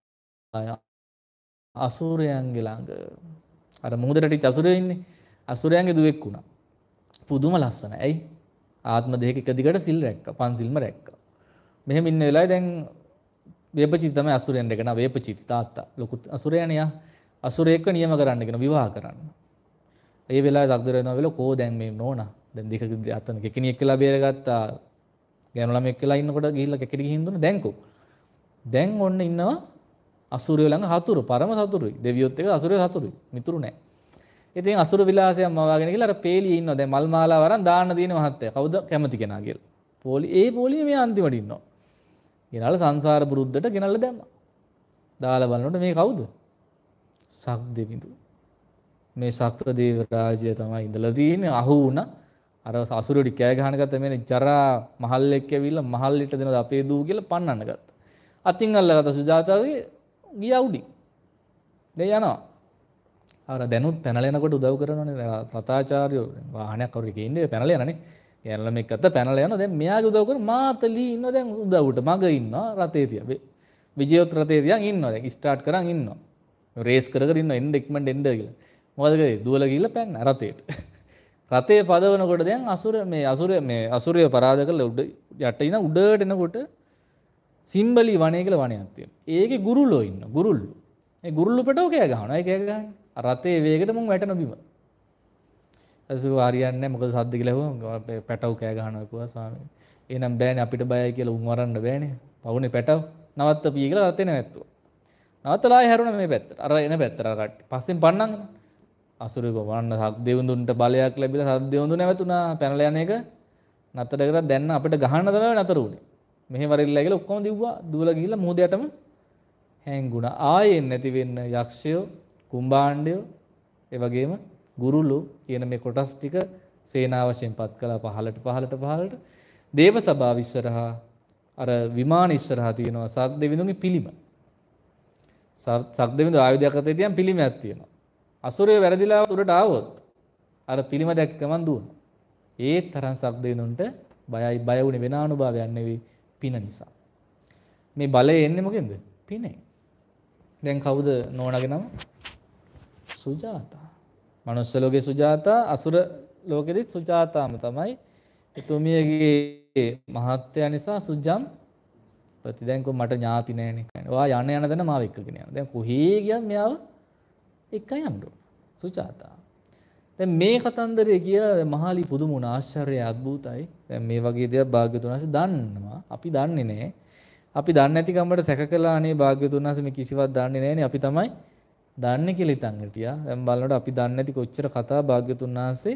අසුරයන්ගේ ළඟ. අර මොහොතට ටික අසුරයෝ ඉන්නේ. අසුරයන්ගේ දුවෙක් වුණා. පුදුම ලස්සනයි. ඇයි? ආත්ම දෙකක එක දිගට සිල් රැක්කා. පන්සිල්ම රැක්කා. මෙහෙම ඉන්න වෙලාවේ දැන් වේපචිත තමයි අසුරයන් දෙකන වේපචිත තාත්තා. ලොකු අසුරයනේ යා. අසුරයෙක්ව නියම කරන්න කියන විවාහ කරන්න. ඒ වෙලාවේ සක්දර වෙනවා වෙලාව කෝ දැන් මේ නෝනා. දැන් දෙක අතන කෙනෙක් කියලා බේරගත්තා. ගෑනු ළමෙක් කියලා ඉන්නකොට ගිහිල්ලා කෙකෙඩි ගිහින් දුන්න දැන්කෝ. දැන් ඔන්න ඉන්නවා අසුරයෝ ළඟ හතුරු පරම සතුරුයි. දෙවියොත් එක අසුරයෝ සතුරුයි. මිතුරු නෑ. ඉතින් අසුර විලාසයක් මවාගෙන ගිහලා අර පේලියේ ඉන්නවා. දැන් මල් මාලා වරන් දාන්න දින මහත්තයා. කවුද කැමති කෙනා කියලා. පොලියේ මේ අන්තිමට ඉන්නවා. ගෙනල්ලා සංසාර බුරුද්දට ගෙනල්ලා දැම්මා. දාලා බලනකොට මේ කවුද? සක්දෙවිඳු. මේ ශක්‍රදේව රාජ්‍යය තමයි ඉඳලා තියෙන්නේ. අහු වුණා. අර අසුරෙඩි කෑ ගහන ගත්ත මේ ජරා මහල්ලෙක් ඇවිල්ලා මහල්ලිට දෙනවද අපේ දූ කියලා පන්නන්න ගත්තා. අතින් අල්ලගත්ත සුජාතාගේ ගියා උඩින්. දැන් යනවා. අර දැනුත් පැනලා යනකොට උදව් කරනවනේ රතාචාර්යෝ වාහනයක් කවුරු එකේ ඉන්නේ පැනලා යනනේ. යනලා මේක අත්ත පැනලා යනවා. දැන් මෙයාගේ උදව් කර මාතලී ඉන්නවා දැන් උදව්වට මග ඉන්නවා රතේ තියා. විජයොත් රතේ තියන් ඉන්නවා දැන් ස්ටාර්ට් කරන් ඉන්නවා. රේස් කර කර ඉන්නවා එන්න ඉක්මනට එන්න කියලා. මොකද කරේ? දුවලා ගිහිල්ලා පැන්න රතේට. රතේ පදවනකොට දැන් අසුරය පරාද කරලා උඩ යට ඉන උඩට එනකොට සිම්බලි වනය කියලා වනයක් තියෙනවා. ඒකේ ගුරුල්ලෝ ඉන්නවා. ගුරුල්ලෝ. ඒ ගුරුල්ලෝ පැටව කෑ ගහනවා. ඒ කෑ ගහන්නේ. රතේ වේගෙට මුන් වැටෙන බිම. අසු හරියන්නේ නැහැ. මොකද සද්ද කියලා හුවා පැටව කෑ ගහනවා කිව්වා ස්වාමීන්. එහෙනම් බෑනේ අපිට බයයි කියලා උන් වරන්න බෑනේ. පවුනේ පැටව. නවත්තපිය කියලා රතේ නැවැත්තුවා. නවත්තලා ආයෙ හැරුණා මේ පැත්තට. අර එන පැත්තට අර කට්ටිය. පස්සෙන් පන්නන්නේ. අසුරේ වන්න සක්දෙවිඳුන්ට බලයක් ලැබිලා සක්දෙවිඳු නැවතුණා. පැනලා යන එක නතර කරලා දැන් අපිට ගහන්න තමයි නතර උනේ. මෙහෙ වරිල්ලා කියලා ඔක්කොම දිව්වා. දුවලා ගිහිල්ලා මුහුද යටම හැංගුණා. ආයෙත් නැති වෙන්න යක්ෂයෝ, කුම්භාණ්ඩයෝ, ඒ වගේම ගුරුලෝ කියන මේ කොටස් ටික සේනාවශයෙන් පත් කළා පහළට. දේව සභාව ඉස්සරහා අර විමාන ඉස්සරහා තියෙනවා සක්දෙවිඳුන්ගේ පිළිම. සක්දෙවිඳු ආයුධයක් අතේ තියන් පිළිමයක් තියෙනවා. අසුරයෝ වැරදිලා උඩට ආවොත් අර පිළිම දැක්ක ගමන් දුවනවා. ඒ තරම් සක්දෙවිඳුන්ට බයයි බය වුණේ වෙන අනුභවයක් නෙවෙයි පින නිසා. මේ බලය එන්නේ මොකෙන්ද? පිනේ. දැන් කවුද නෝනාගේ නම? සුජාතා. මනුස්ස ලෝකේ සුජාතා, අසුර ලෝකෙදි සුජාතාම තමයි. එතුමියගේ මහත්ය නිසා සුජම් ප්‍රති දැන් කො මට ඥාති නෑනේ. ඔයා යන දන මාව එක්කගෙන යනවා. දැන් කොහේ ගියත් මෙයාව එක්ක යන්න ඕන. සුජාතා. දැන් මේ කතන්දරේ කියලා මහලි පුදුම වුණ ආශ්චර්යයි අద్භූතයි. දැන් මේ වගේ දේවල් භාග්‍යතුන් වහන්සේ දන්නවා. අපි දන්නේ නෑ. අපි දන්නේ නැති කමකට සැක කළා අනේ භාග්‍යතුන් වහන්සේ මේ කිසිවක් දන්නේ නෑනේ. අපි තමයි දන්නේ කියලා හිතන් හිටියා. දැන් බලනකොට අපි දන්නේ නැති කොච්චර කතා භාග්‍යතුන් වහන්සේ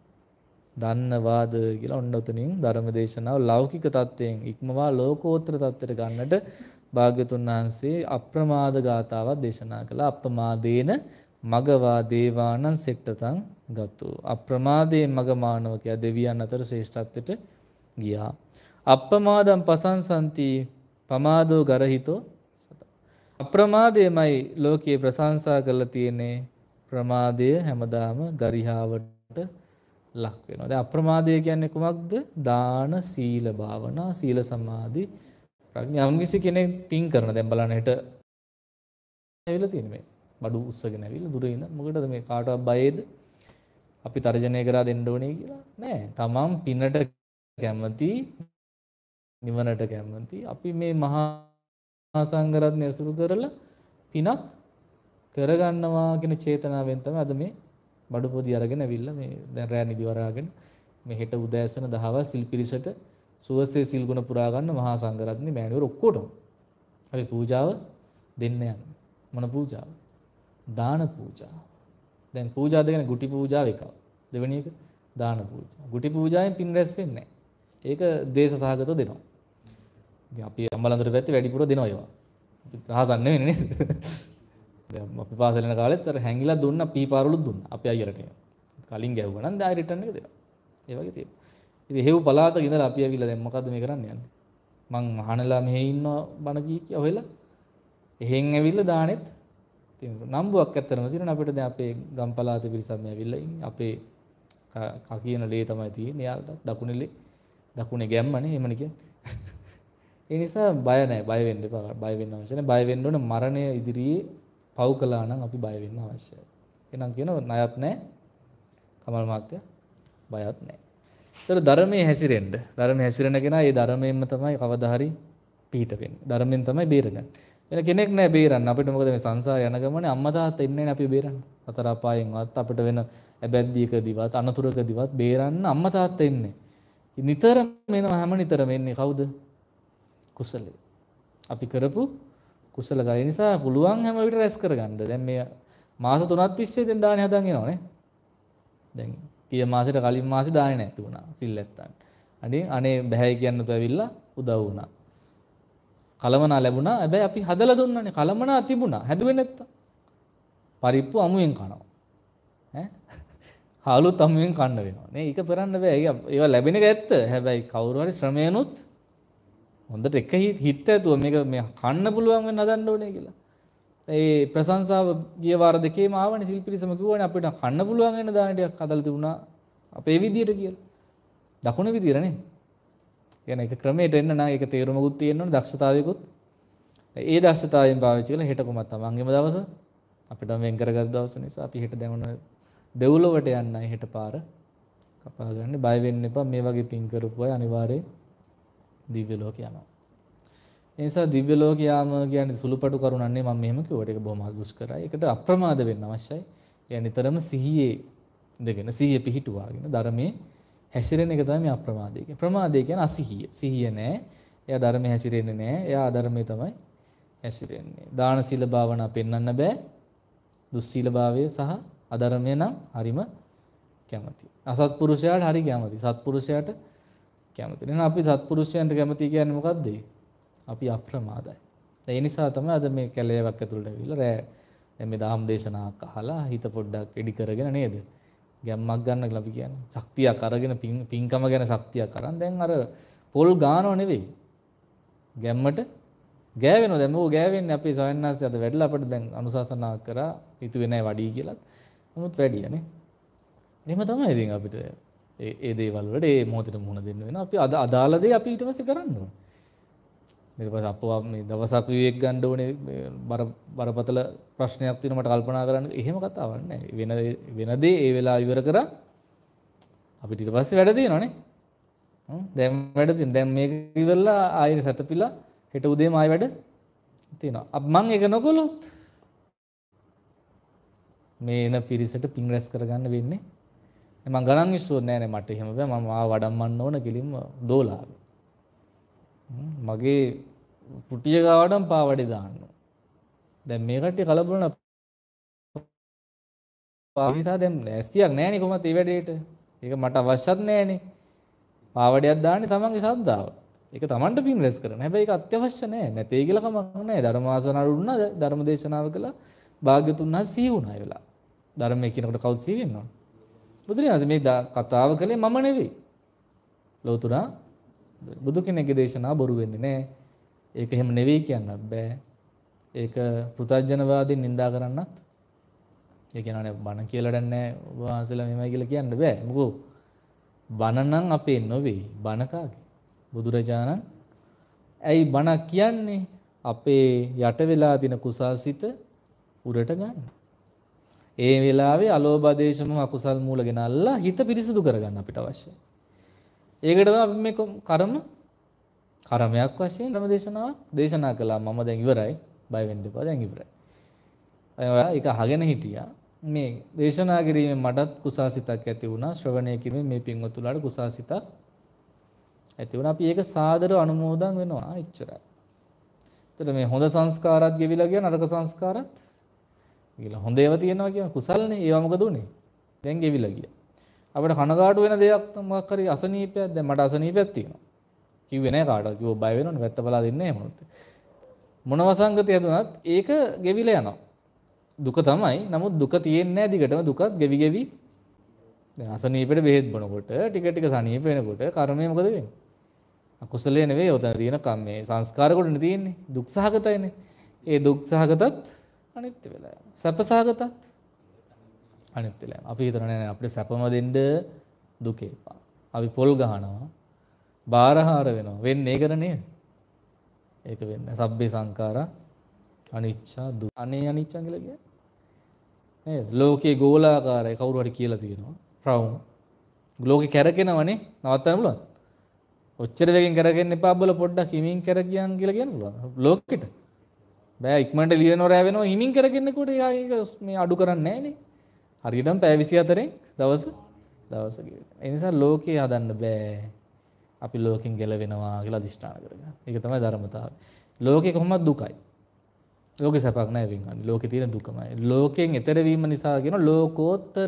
දන්නවාද කියලා ඔන්න උතනින් ධර්මදේශනාව ලෞකික තත්වයෙන් ඉක්මවා ලෝකෝත්තර තත්වයට ගන්නට භාග්‍යතුන් වහන්සේ අප්‍රමාද ගාතාවක් දේශනා කළා. අප්‍රමාදේන මගවා දේවානං සෙට්ටතං ගතු. අප්‍රමාදයෙන් මග මානව කියා දෙවියන් අතර ශ්‍රේෂ්ඨත්වයට ගියා. අප්‍රමාදම් පසංසන්ති පමාදෝ ගරහිතෝ සත. අප්‍රමාදයමයි ලෝකයේ ප්‍රශංසා කරලා තියෙන්නේ. ප්‍රමාදය හැමදාම ගරිහාවට ලක් වෙනවා. දැන් අප්‍රමාදය කියන්නේ කුමක්ද? දාන, සීල, භාවනා, සීල සමාධි, ප්‍රඥා. යම්කිසි කෙනෙක් පින් කරන දැන් බලන්න හෙට ඇවිල්ලා තියෙන මේ බඩු උස්සගෙන ඇවිල්ලා දුර ඉඳන් මොකටද මේ කාටවත් බයේද? අපි තර්ජනය කරලා දෙන්න ඕනේ කියලා නෑ. තමන් පිනට කැමති, නිවනට කැමති. අපි මේ මහා සංඝරත්නය අසුරු කරලා පිනක් කරගන්නවා කියන චේතනාවෙන් තමයි අද මේ බඩු පොදි අරගෙන ඇවිල්ලා මේ දැන් රෑ නිදි වරාගෙන මේ හෙට උදෑසන දහවල් සිල් පිරිසට සුවසේ සිල් ගුණ පුරා ගන්න මහා සංඝරත්නයේ මෑණිවරු ඔක්කොටම අපි පූජාව දෙන්න යන්නේ. මොන පූජාව? දාන පූජා. දැන් පූජා දෙකනේ ගුටි පූජාව එකක්. දෙවෙනි එක දාන පූජා. ගුටි පූජාවෙන් පින් රැස් වෙන්නේ නැහැ. ඒක දේශ සහගතව දෙනවා. ඉතින් අපි අම්මලන්තර පැත්තේ වැඩිපුර දෙනවා ඒවා. අපි රහසක් නෙවෙයි නේද? දැන් අපි පාසල යන කාලෙත් අර හැංගිලා දුන්නා පීපාරුලුත් දුන්නා. අපි අයියරට. කලින් ගැහුවා නම් ආයෙ රිටර්න් එක දෙනවා. ඒ වගේ තියෙනවා. ඉතින් හේව් පලාතක ඉඳලා අපි ඇවිල්ලා දැන් මොකද්ද මේ කරන්න යන්නේ? මං අහනලා මෙහෙ ඉන්නවා බණ කී ඔහෙලා. එහෙන් ඇවිල්ලා දානෙත් නම්බුවක් ඇත්තරම තියෙනවා අපිට දැන් අපේ ගම් පලාතේ පිරිසක් මේ ඇවිල්ලා ඉන්නේ. අපේ කා කියන ලේ තමයි තියෙන්නේ. යාලට දකුණේ දකුණේ ගැම්මනේ එහෙමනේ කියන්නේ. ඒ නිසා බය නැහැ. බය වෙන්න එපා. බය වෙන්න අවශ්‍ය නැහැ. බය වෙන්න ඕන මරණය ඉදිරියේ පව් කළා නම් අපි බය වෙන්න අවශ්‍යයි. එහෙනම් කියනවා ණයත් නැහැ. කමල් මහත්තයා බයත් නැහැ. ඒතර ධර්මයේ හැසිරෙන්න. ධර්මයේ හැසිරෙන කෙනා ඒ ධර්මයෙන්ම තමයි කවදා හරි පිහිට වෙන්නේ. ධර්මයෙන් තමයි බේරගන්නේ. වෙන කෙනෙක් නැහැ බේරන්න. අපිට මොකද මේ සංසාරේ යන ගමනේ අම්මා තාත්තා ඉන්නේ නැහැ අපි බේරන්න. අතර අපායෙන්වත් අපිට වෙන ඇබැද්දියකදීවත් අනතුරකදීවත් බේරන්න අම්මා තාත්තා ඉන්නේ. නිතරම එනවා හැම නිතරම එන්නේ කවුද? කුසලයේ. අපි කරපු කුසල කර්ම නිසා පුළුවන් හැම විට රැස් කරගන්න. දැන් මේ මාස 3ක් තිස්සේ දැන් දානේ හදන් එනවනේ. දැන් කීය මාසෙට කලින් මාසෙ දානේ නැති වුණා සිල් නැත්තන්. අනේ බෑයි කියන්නත් ඇවිල්ලා උදව් වුණා. කලමනා ලැබුණා. හැබැයි අපි හදලා දුන්නානේ. කලමනා තිබුණා. හැදුවේ නැත්තම්. පරිප්පු අමුයෙන් කනවා. ඈ? හාලුත් අමුයෙන් කන්න වෙනවා. නේ ඒක කරන්න බෑ. ඒවා ලැබෙන එක ඇත්ත. හැබැයි කවුරු හරි ශ්‍රමයනොත් හොඳට එක හිත ඇතුව මේක මේ කන්න පුළුවන් වෙන්න හදන්න ඕනේ කියලා. ඒ ප්‍රශංසාව ගිය වාර දෙකේම ආවනේ සිල්පිරිසම කිව්වනේ අපිට කන්න පුළුවන් වෙන දාන ටිකක් හදලා තිබුණා. අපේ විදියට කියලා. දකුණ විදියට නේ. කියන්නේ ඒක ක්‍රමයට එන්න නම් ඒක තේරුමකුත් තියෙන්න ඕනේ දක්ෂතාවයකුත්. ඒ දක්ෂතාවයෙන් පාවිච්චි කරලා හෙට කොහමද තමන්ගේම දවස අපිට වෙන් කරගත් දවස නිසා අපි හෙට දැන් ඔන්න දෙව්ලොවට යන්නයි හෙට පාර කපා ගන්න. බය වෙන්න එපා. මේ වගේ පින් කරපු අය අනිවාර්යයෙන් දිව්‍ය ලෝක යනවා. ඒ නිසා දිව්‍ය ලෝක යාම කියන්නේ සුළුපටු කරුණක් නෙමෙයි මම මෙහෙම කිව්වට ඒක බොහොම දුෂ්කරයි. ඒකට අප්‍රමාද වෙන්න අවශ්‍යයි. ඒ නිතරම සිහියේ ඉඳගෙන සිහිය පිහිටුවාගෙන ධර්මයේ හැසිරෙන එක තමයි අප්‍රමාදය කියන්නේ. ප්‍රමාදය කියන්නේ අසිහිය. සිහිය නැහැ. එයා ධර්මයේ හැසිරෙන්නේ නැහැ. එයා අධර්මයේ තමයි හැසිරෙන්නේ. දාන සීල භාවනා පෙන්වන්න බෑ. දුස්සීල භාවය සහ අධර්මය නම් හරිම කැමති. අසත්පුරුෂයාට හරි කැමති. සත්පුරුෂයාට කැමති. එහෙනම් අපි සත්පුරුෂයන්ට කැමති කියන්නේ මොකද්ද? අපි අප්‍රමාදයි. ඒ නිසා තමයි අද මේ කැලෑවක් ඇතුළට ඇවිල්ලා රෑ දැන් මේ දහම් දේශනාවක් අහලා හිත පොඩ්ඩක් එඩි කරගෙන නේද? ගැම්මක් ගන්න කියලා අපි කියන්නේ. ශක්තියක් අරගෙන පින්කම ගැන ශක්තියක් අරන් දැන් අර පොල් ගානව නෙවෙයි. ගැම්මට ගෑවෙනවා. දැන් මොකෝ ගෑවෙන්නේ අපේ සවන්නාස්සේ අද වැඩිලා අපිට දැන් අනුශාසනාවක් කරා හිතුවේ නැහැ වඩී කියලා. නමුත් වැඩියනේ. එහෙම තමයි ඉතින් අපිට ඒ දේවල් වලට ඒ මොහොතේ මුහුණ දෙන්න වෙනවා. අපි අදාළ දේ අපි ඊට පස්සේ කරන්න ඕනේ. ඊට පස්සේ අපෝ මේ දවසක් විවේක ගන්න ඕනේ බරපතල ප්‍රශ්නයක් තියෙනවා මට කල්පනා කරන්න. එහෙම කතාවක් නැහැ. වෙන දේ ඒ වෙලාව ඉවර කරා අපිට ඊට පස්සේ වැඩ තියෙනවානේ. දැන් වැඩ තියෙන. දැන් මේක ඉවරලා ආයෙ සැතපිලා හෙට උදේම ආයෙ වැඩ තියෙනවා. මම ඒක නොකළොත් මේ එන පිරිසට පින් රැස් කරගන්න වෙන්නේ. මම ගණන් විශ්වුත් නෑ නේ මට එහෙම බෑ. මම ආව වඩම්මන්න ඕන කෙලින්ම දෝලාවේ. මගේ පුටිය ගාවටම පාවඩේ දාන්න. දැන් මේ කට්ටිය කලබල වෙන පාවිසා දැන් ඇස්තියක් නෑනේ කොහොමද මේ වැඩේට. ඒක මට අවශ්‍යත් නෑනේ. පාවඩයක් දාන්නේ තමන්ගේ ශ්‍රද්ධාව. ඒක තමන්ට පින් රැස් කරන. හැබැයි ඒක අත්‍යවශ්‍ය නෑ. නැතේ කියලා කමක් නෑ. ධර්මාසනාරු වුණා ධර්ම දේශනාව කළා. භාග්‍යතුන් වහන්සේ සිහි වුණා ඒ වෙලාව. ධර්මයේ කියනකොට කවුද සිහි වෙන්නේ? බුදුරජාණන් මේ කතාව කළේ මම නෙවෙයි. ලෝතුරා බුදු කෙනෙක්ගේ දේශනාව බොරු වෙන්නේ නැහැ. ඒක එහෙම නෙවෙයි කියන්නත් බෑ. ඒක පෘථග්ජනවාදීන් නිඳා කරන්නත් ඒ කියනවානේ බණ කියලා දන්නේ වහන්සලා මෙහෙමයි කියලා කියන්න බෑ. මොකෝ බණ නම් අපේ නෙවෙයි. බණ කාගේ? බුදුරජාණන්. ඇයි බණ කියන්නේ? අපේ යට වෙලා තියෙන කුසල්සිත උරට ගන්න. ඒ වෙලාවේ අලෝභ දේශ මොහ අකුසල් මූල ගෙනල්ලා හිත පිරිසිදු කරගන්න අපිට අවශ්‍යයි. ඒකට තමයි අපි මේ කර්මයක් වශයෙන් ධර්ම දේශනාවක් දේශනා කළා. මම දැන් ඉවරයි. බය වෙන්න එපා. දැන් ඉවරයි. ඒක අහගෙන හිටියා. මේ දේශනා කිරීමෙන් මටත් කුසාසිතක් ඇති වුණා. ශ්‍රවණය කිරීමෙන් මේ පින්වතුලාට කුසාසිතක් ඇති වුණා. අපි ඒක සාදරව අනුමෝදන් වෙනවා. එච්චරයි. එතකොට මේ හොඳ සංස්කාරات ගෙවිලා ගියා නරක සංස්කාරات ගිහලා හොඳ ඒවා තියෙනවා කියන කුසල්නේ. ඒවා මොකද උනේ? දැන් ගෙවිලා ගියා. අපිට කනගාටු වෙන දෙයක් මොකක් හරි අසනීපයක් දැන් මට අසනීපයක් තියෙනවා. කිව්වේ නෑ කාටවත්. කිව්ව බය වෙනවනේ වැත්ත බලා දෙන්නේ නැහැ මොනොත්. මොන වසංගතය දුනත් ඒක ගෙවිලා යනවා. දුක තමයි. නමුත් දුක තියෙන්නේ නැහැ දිගටම. දුකත් ගෙවි ගෙවි දැන් අසනීපෙට බෙහෙත් බොනකොට ටික ටික සනීප වෙනකොට කර්මය මොකද වෙන්නේ? අකුසලයේ නෙවෙයි උතන තියෙන කම්මේ සංස්කාර කොටනේ තියෙන්නේ. දුක් සහගතයිනේ. ඒ දුක් සහගතත් අනිත්‍ය වෙලා යනවා. සැප සහගතත් අනිත්‍ය වෙලා යනවා. අපි හිතන නෑ අපිට සැපම දෙන්න දුක එපා. අපි පොල් ගහනවා. බාරහාර වෙනවා. වෙන්නේ ඒකද නේද? ඒක වෙන්නේ. සබ්බේ සංඛාරා අනිච්චා දුක්. අනේ අනිච්චා කියලා කියන්නේ නේද? ලෝකේ ගෝලාකාරයි කවුරු හරි කියලා තියෙනවා. රවුම්. ලෝකේ කැරකෙනවනේ නවත්තන්න පුළුවන්. ඔච්චර වෙගෙන් කරගෙන එපා බල පොඩ්ඩක් හිමින් කරගියන් කියලා කියන්න පුළුවන්. ලෝකෙට. බෑ ඉක්මනට ලියනෝ රෑ වෙනවා හිමින් කරගෙනකොට ඒක මේ අඩු කරන්නේ නැහනේ. හරියටම පැය 24න් දවස ගෙවෙන. ඒ නිසා ලෝකේ හදන්න බෑ. අපි ලෝකෙන් ගැලවෙනවා කියලා අදිෂ්ඨාන කරගන්න. ඒක තමයි ධර්මතාවය. ලෝකේ කොහොමද දුකයි. ලෝකේ සැපක් නැහැ වින්ගන්නේ. ලෝකේ තියෙන දුකමයි. ලෝකෙන් එතර වීම නිසා කියන ලෝකෝත්තර.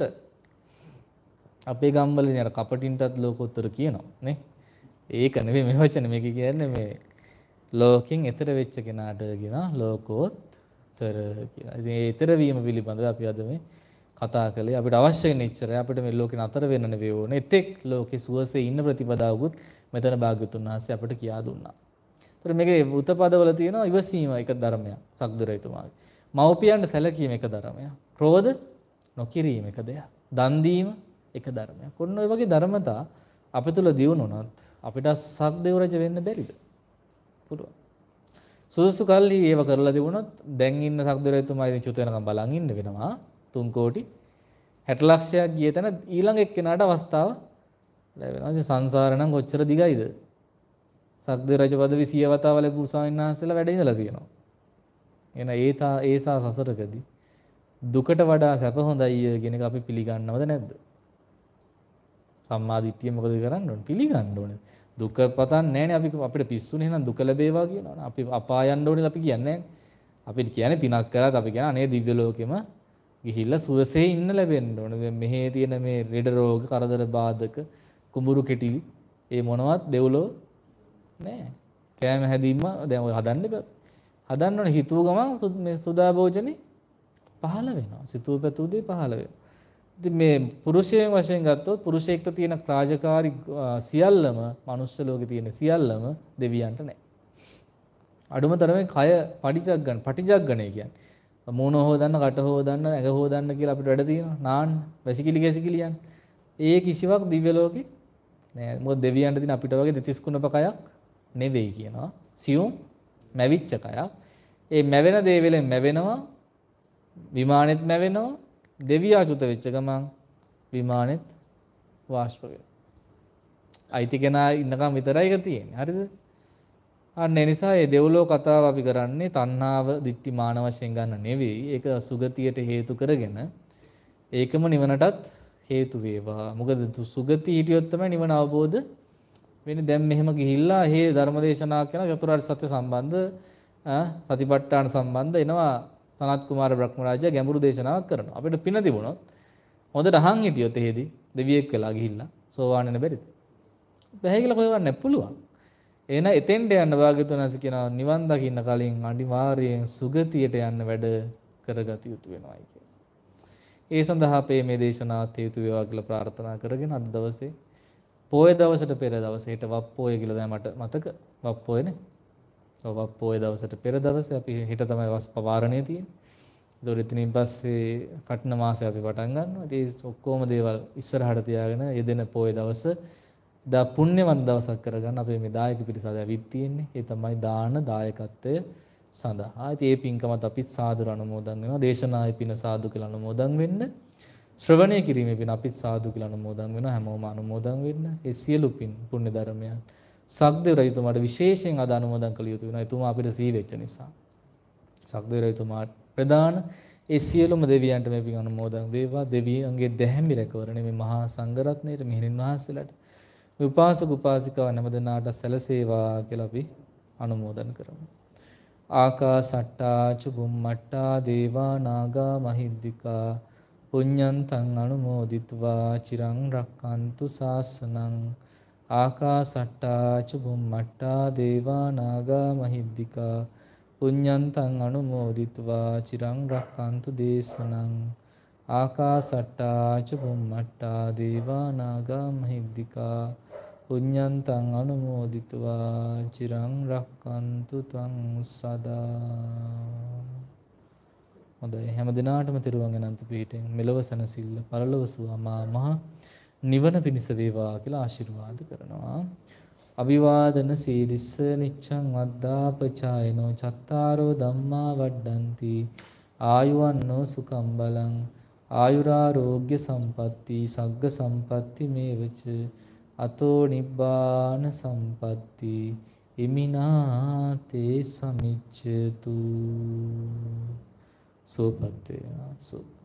අපේ ගම්වලින් අර කපටින්ටත් ලෝකෝත්තර කියනවා නේ. ඒක නෙවෙයි මේ වචනේ මේක කියන්නේ මේ ලෝකෙන් එතර වෙච්ච කෙනාට කියන ලෝකෝත්තර කියලා. ඉතින් ඒ එතර වීම පිළිබඳව අපි අද මේ කතා කළේ. අපිට අවශ්‍ය වෙන ඉච්චරය අපිට මේ ලෝකේ නතර වෙන්න නෙවෙයි ඕනේ. එතෙක් ලෝකේ සුවසේ ඉන්න ප්‍රතිපදාවකුත් මෙතන භාග්‍යතුන් වහන්සේ අපිට කියා දුන්නා. ඒතර මේකේ උතපදවල තියෙනවා ඉවසීම එක ධර්මයක් සක්දරයතුමාගේ. මව්පියන්ට සැලකීම එක ධර්මයක්. ක්‍රෝධ නොකිරීම එක දෙයක්. දන් දීම එක ධර්මයක්. ඔන්න ඔය වගේ ධර්මතා අප තුළ දියුණුනොත් අපිට සක්දේව රජ වෙන්න බැරිද? පුළුවන්. සුදුසු කල්හි ඒව කරලා තිබුණොත් දැන් ඉන්න සක්දේවතුමා ඉතින් චුත වෙනකම් බලන් ඉන්න වෙනවා. 3 කෝටි 60 ලක්ෂයක් ගිය තැන ඊළඟ එක්කෙනාට අවස්ථාව ලැබෙනවා. ඉතින් සංසාර නම් කොච්චර දිගයිද? සක්දේව රජ පදවි 100 වතාව ලැබූ ස්වාමීන් වහන්සේලා වැඩ ඉඳලා තියෙනවා. එන ඒසා සසරකදී දුකට වඩා සැප හොඳයි කියන එක අපි පිළිගන්නවද නැද්ද? සම්මා දිට්ඨිය මොකද කරන්න ඕනේ? පිළිගන්න ඕනේ. දුක පතන්නේ නැහැනේ අපි අපිට පිස්සුනේ එහෙනම් දුක ලැබේවා කියනවනේ. අපි අපායන්න ඕනේ අපි කියන්නේ නැහැනේ. අපිට කියන්නේ පිනක් කරලා අපි කියන අනේ දිව්‍ය ලෝකෙම ගිහිල්ලා සුවසේ ඉන්න ලැබෙන්න ඕනේ. මෙහි තියෙන මේ ලෙඩ රෝග, කරදර බාධක, කුඹුරු කෙටිලි ඒ මොනවත් දෙව්ලෝ නෑ. කෑම හැදීම දැන් ඔය හදන්න බෑ. හදන්න ඕනේ හිතුව ගමන් මේ සුදා භෝජනේ පහළ වෙනවා. සිතුව පැතුව දේ පහළ වෙනවා. ඉතින් මේ පුරුෂයන් වශයෙන් ගත්තොත් පුරුෂයෙක්ට තියෙන රාජකාරි සියල්ලම මනුෂ්‍ය ලෝකේ තියෙන සියල්ලම දෙවියන්ට නැහැ. අඩුම තරමේ කය පටිජග්ගණය කියන්නේ. මූණ හොදන්න, කට හොදන්න, ඇඟ හොදන්න කියලා අපිට වැඩ තියෙනවා. නාන්න, වැසිකිලි කැසිකිලි යන්න. ඒ කිසිවක් දිව්‍ය ලෝකේ නෑ. මොකද දෙවියන්ට තියෙන අපිට වගේ දෙතිස් කුණප කයක් නෙවෙයි කියනවා. සියුම් මැවිච්ච කයක්. ඒ මැවෙන දේ වෙලෙන් මැවෙනවා. විමානෙත් මැවෙනවා. දෙවියා චුත වෙච්ච ගමන් විමානෙත් වාෂ්ප වෙනවා. අයිති කෙනා ඉන්නකම් විතරයි ඒක තියෙන්නේ. හරිද? අන්න ඒ නිසා මේ දෙව්ලෝ කතාව අපි කරන්නේ තණ්හාව, දිට්ඨි, මාන වශයෙන් ගන්න නෙවෙයි. ඒක සුගතියට හේතු කරගෙන ඒකම නිවනටත් හේතු වේවා. මොකද සුගති හිටියොත් තමයි නිවන අවබෝධ වෙන්නේ. දැන් මෙහෙම ගිහිල්ලා හේ ධර්මදේශනා කරන චතුරාර්ය සත්‍ය සම්බන්ධ සතිපට්ඨාන සම්බන්ධ එනවා සනත් කුමාර බ්‍රහ්මරාජයා ගැඹුරු දේශනාවක් කරනවා. අපිට පින තිබුණොත් හොඳට අහන් හිටියොත් එහෙදි දෙවියෙක් වෙලා ගිහිල්ලා සෝවාන් වෙන්න බැරිද? බැහැ කියලා කොහෙවත් නැහැ පුළුවන්. එන එතෙන්ට යන්න භාග්‍යවතුන් වහන්සේ කියනවා නිවන් දකින්න කලින් අනිවාර්යයෙන් සුගතියට යන්න වැඩ කරගත යුතු වෙනවායි කියලා. ඒ සඳහා අපේ මේ දේශනාවත් හේතු වේවා කියලා ප්‍රාර්ථනා කරගෙන අද දවසේ පොය දවසට පෙර දවසේ හෙට වප්පෝය කියලා දැන් මට මතක වප්පෝයනේ. ඔව් වප්පෝය දවසට පෙර දවසේ අපි හෙට තමයි වස් පවාරණය තියෙන්නේ. ඒතකොට එතනින් පස්සේ කටන මාසය අපි පටන් ගන්නවා. ඉතින් ඔක්කොම දේවල් ඉස්සරහට තියාගෙන යෙදෙන පොය දවස දා පුණ්‍යවන්ත දවසක් කරගන්න අපේ මේ දායක පිරිස අද ඇවිත් තියෙන්නේ. ඒ තමයි දාන දායකත්වය සඳහා. ඉතින් මේ පින්කමත් අපිත් සාදුර අනුමෝදන් වෙනවා. දේශනාවේ පින සාදු කියලා අනුමෝදන් වෙන්න. ශ්‍රවණය කිරීමේ පින අපිත් සාදු කියලා අනුමෝදන් වෙනවා. හැමෝම අනුමෝදන් වෙන්න. ඒ සියලු පින් පුණ්‍ය ධර්මයන් සක්දේව රජතුමාට විශේෂයෙන් අද අනුමෝදන් කළ යුතු වෙනවා. එතුමා අපිට සී වෙච්ච නිසා. සක්දේව රජතුමාට ප්‍රදාන ඒ සියලුම දෙවියන්ට මේ පින් අනුමෝදන් වේවා. දෙවියන්ගේ දැහැමි රැකවරණය මේ මහා සංඝරත්නයට මෙහෙණින් වහන්සේලාට මේ උපාසක උපාසිකා නමදනාට සැලසේවා කියලා අපි අනුමෝදන් කරමු. ආකාසට්ටා චුම්මට්ටා දේවා නාග මහිද්దికා පුඤ්ඤන්තං අනුමෝදිත्वा චිරං රක්칸තු ශාසනං ආකාසට්ටා ච බුම්මට්ටා දේවා නාග මහිද්దికා පුඤ්ඤන්තං අනුමෝදිත्वा චිරං රක්칸තු දේශනං ආකාසට්ටා ච බුම්මට්ටා දේවා නාග මහිද්దికා පුඤ්ඤන්තං අනුමෝදිත्वा චිරං රක්칸තු ත්වං සදා. හොඳයි, හැම දිනාටම තිරුවන් අනන්ත පීඨෙන් මෙලොව සනසිල්ල පරලොව සුවමා මහ නිවන පිණිස වේවා කියලා ආශිර්වාද කරනවා. අභිවාදන සීලිස්ස නිච්ඡං වද්දාපචායනෝ චත්තාරෝ ධම්මා වඩ්ඩಂತಿ ආයුවන්නෝ සුඛං බලං ආයුරාෝග්‍ය සම්පatti සග්ග සම්පatti මේවච අතෝ නිබ්බාන සම්පatti ඉමිනාතේ සමිච්ඡතු. සෝපත්තේ සෝ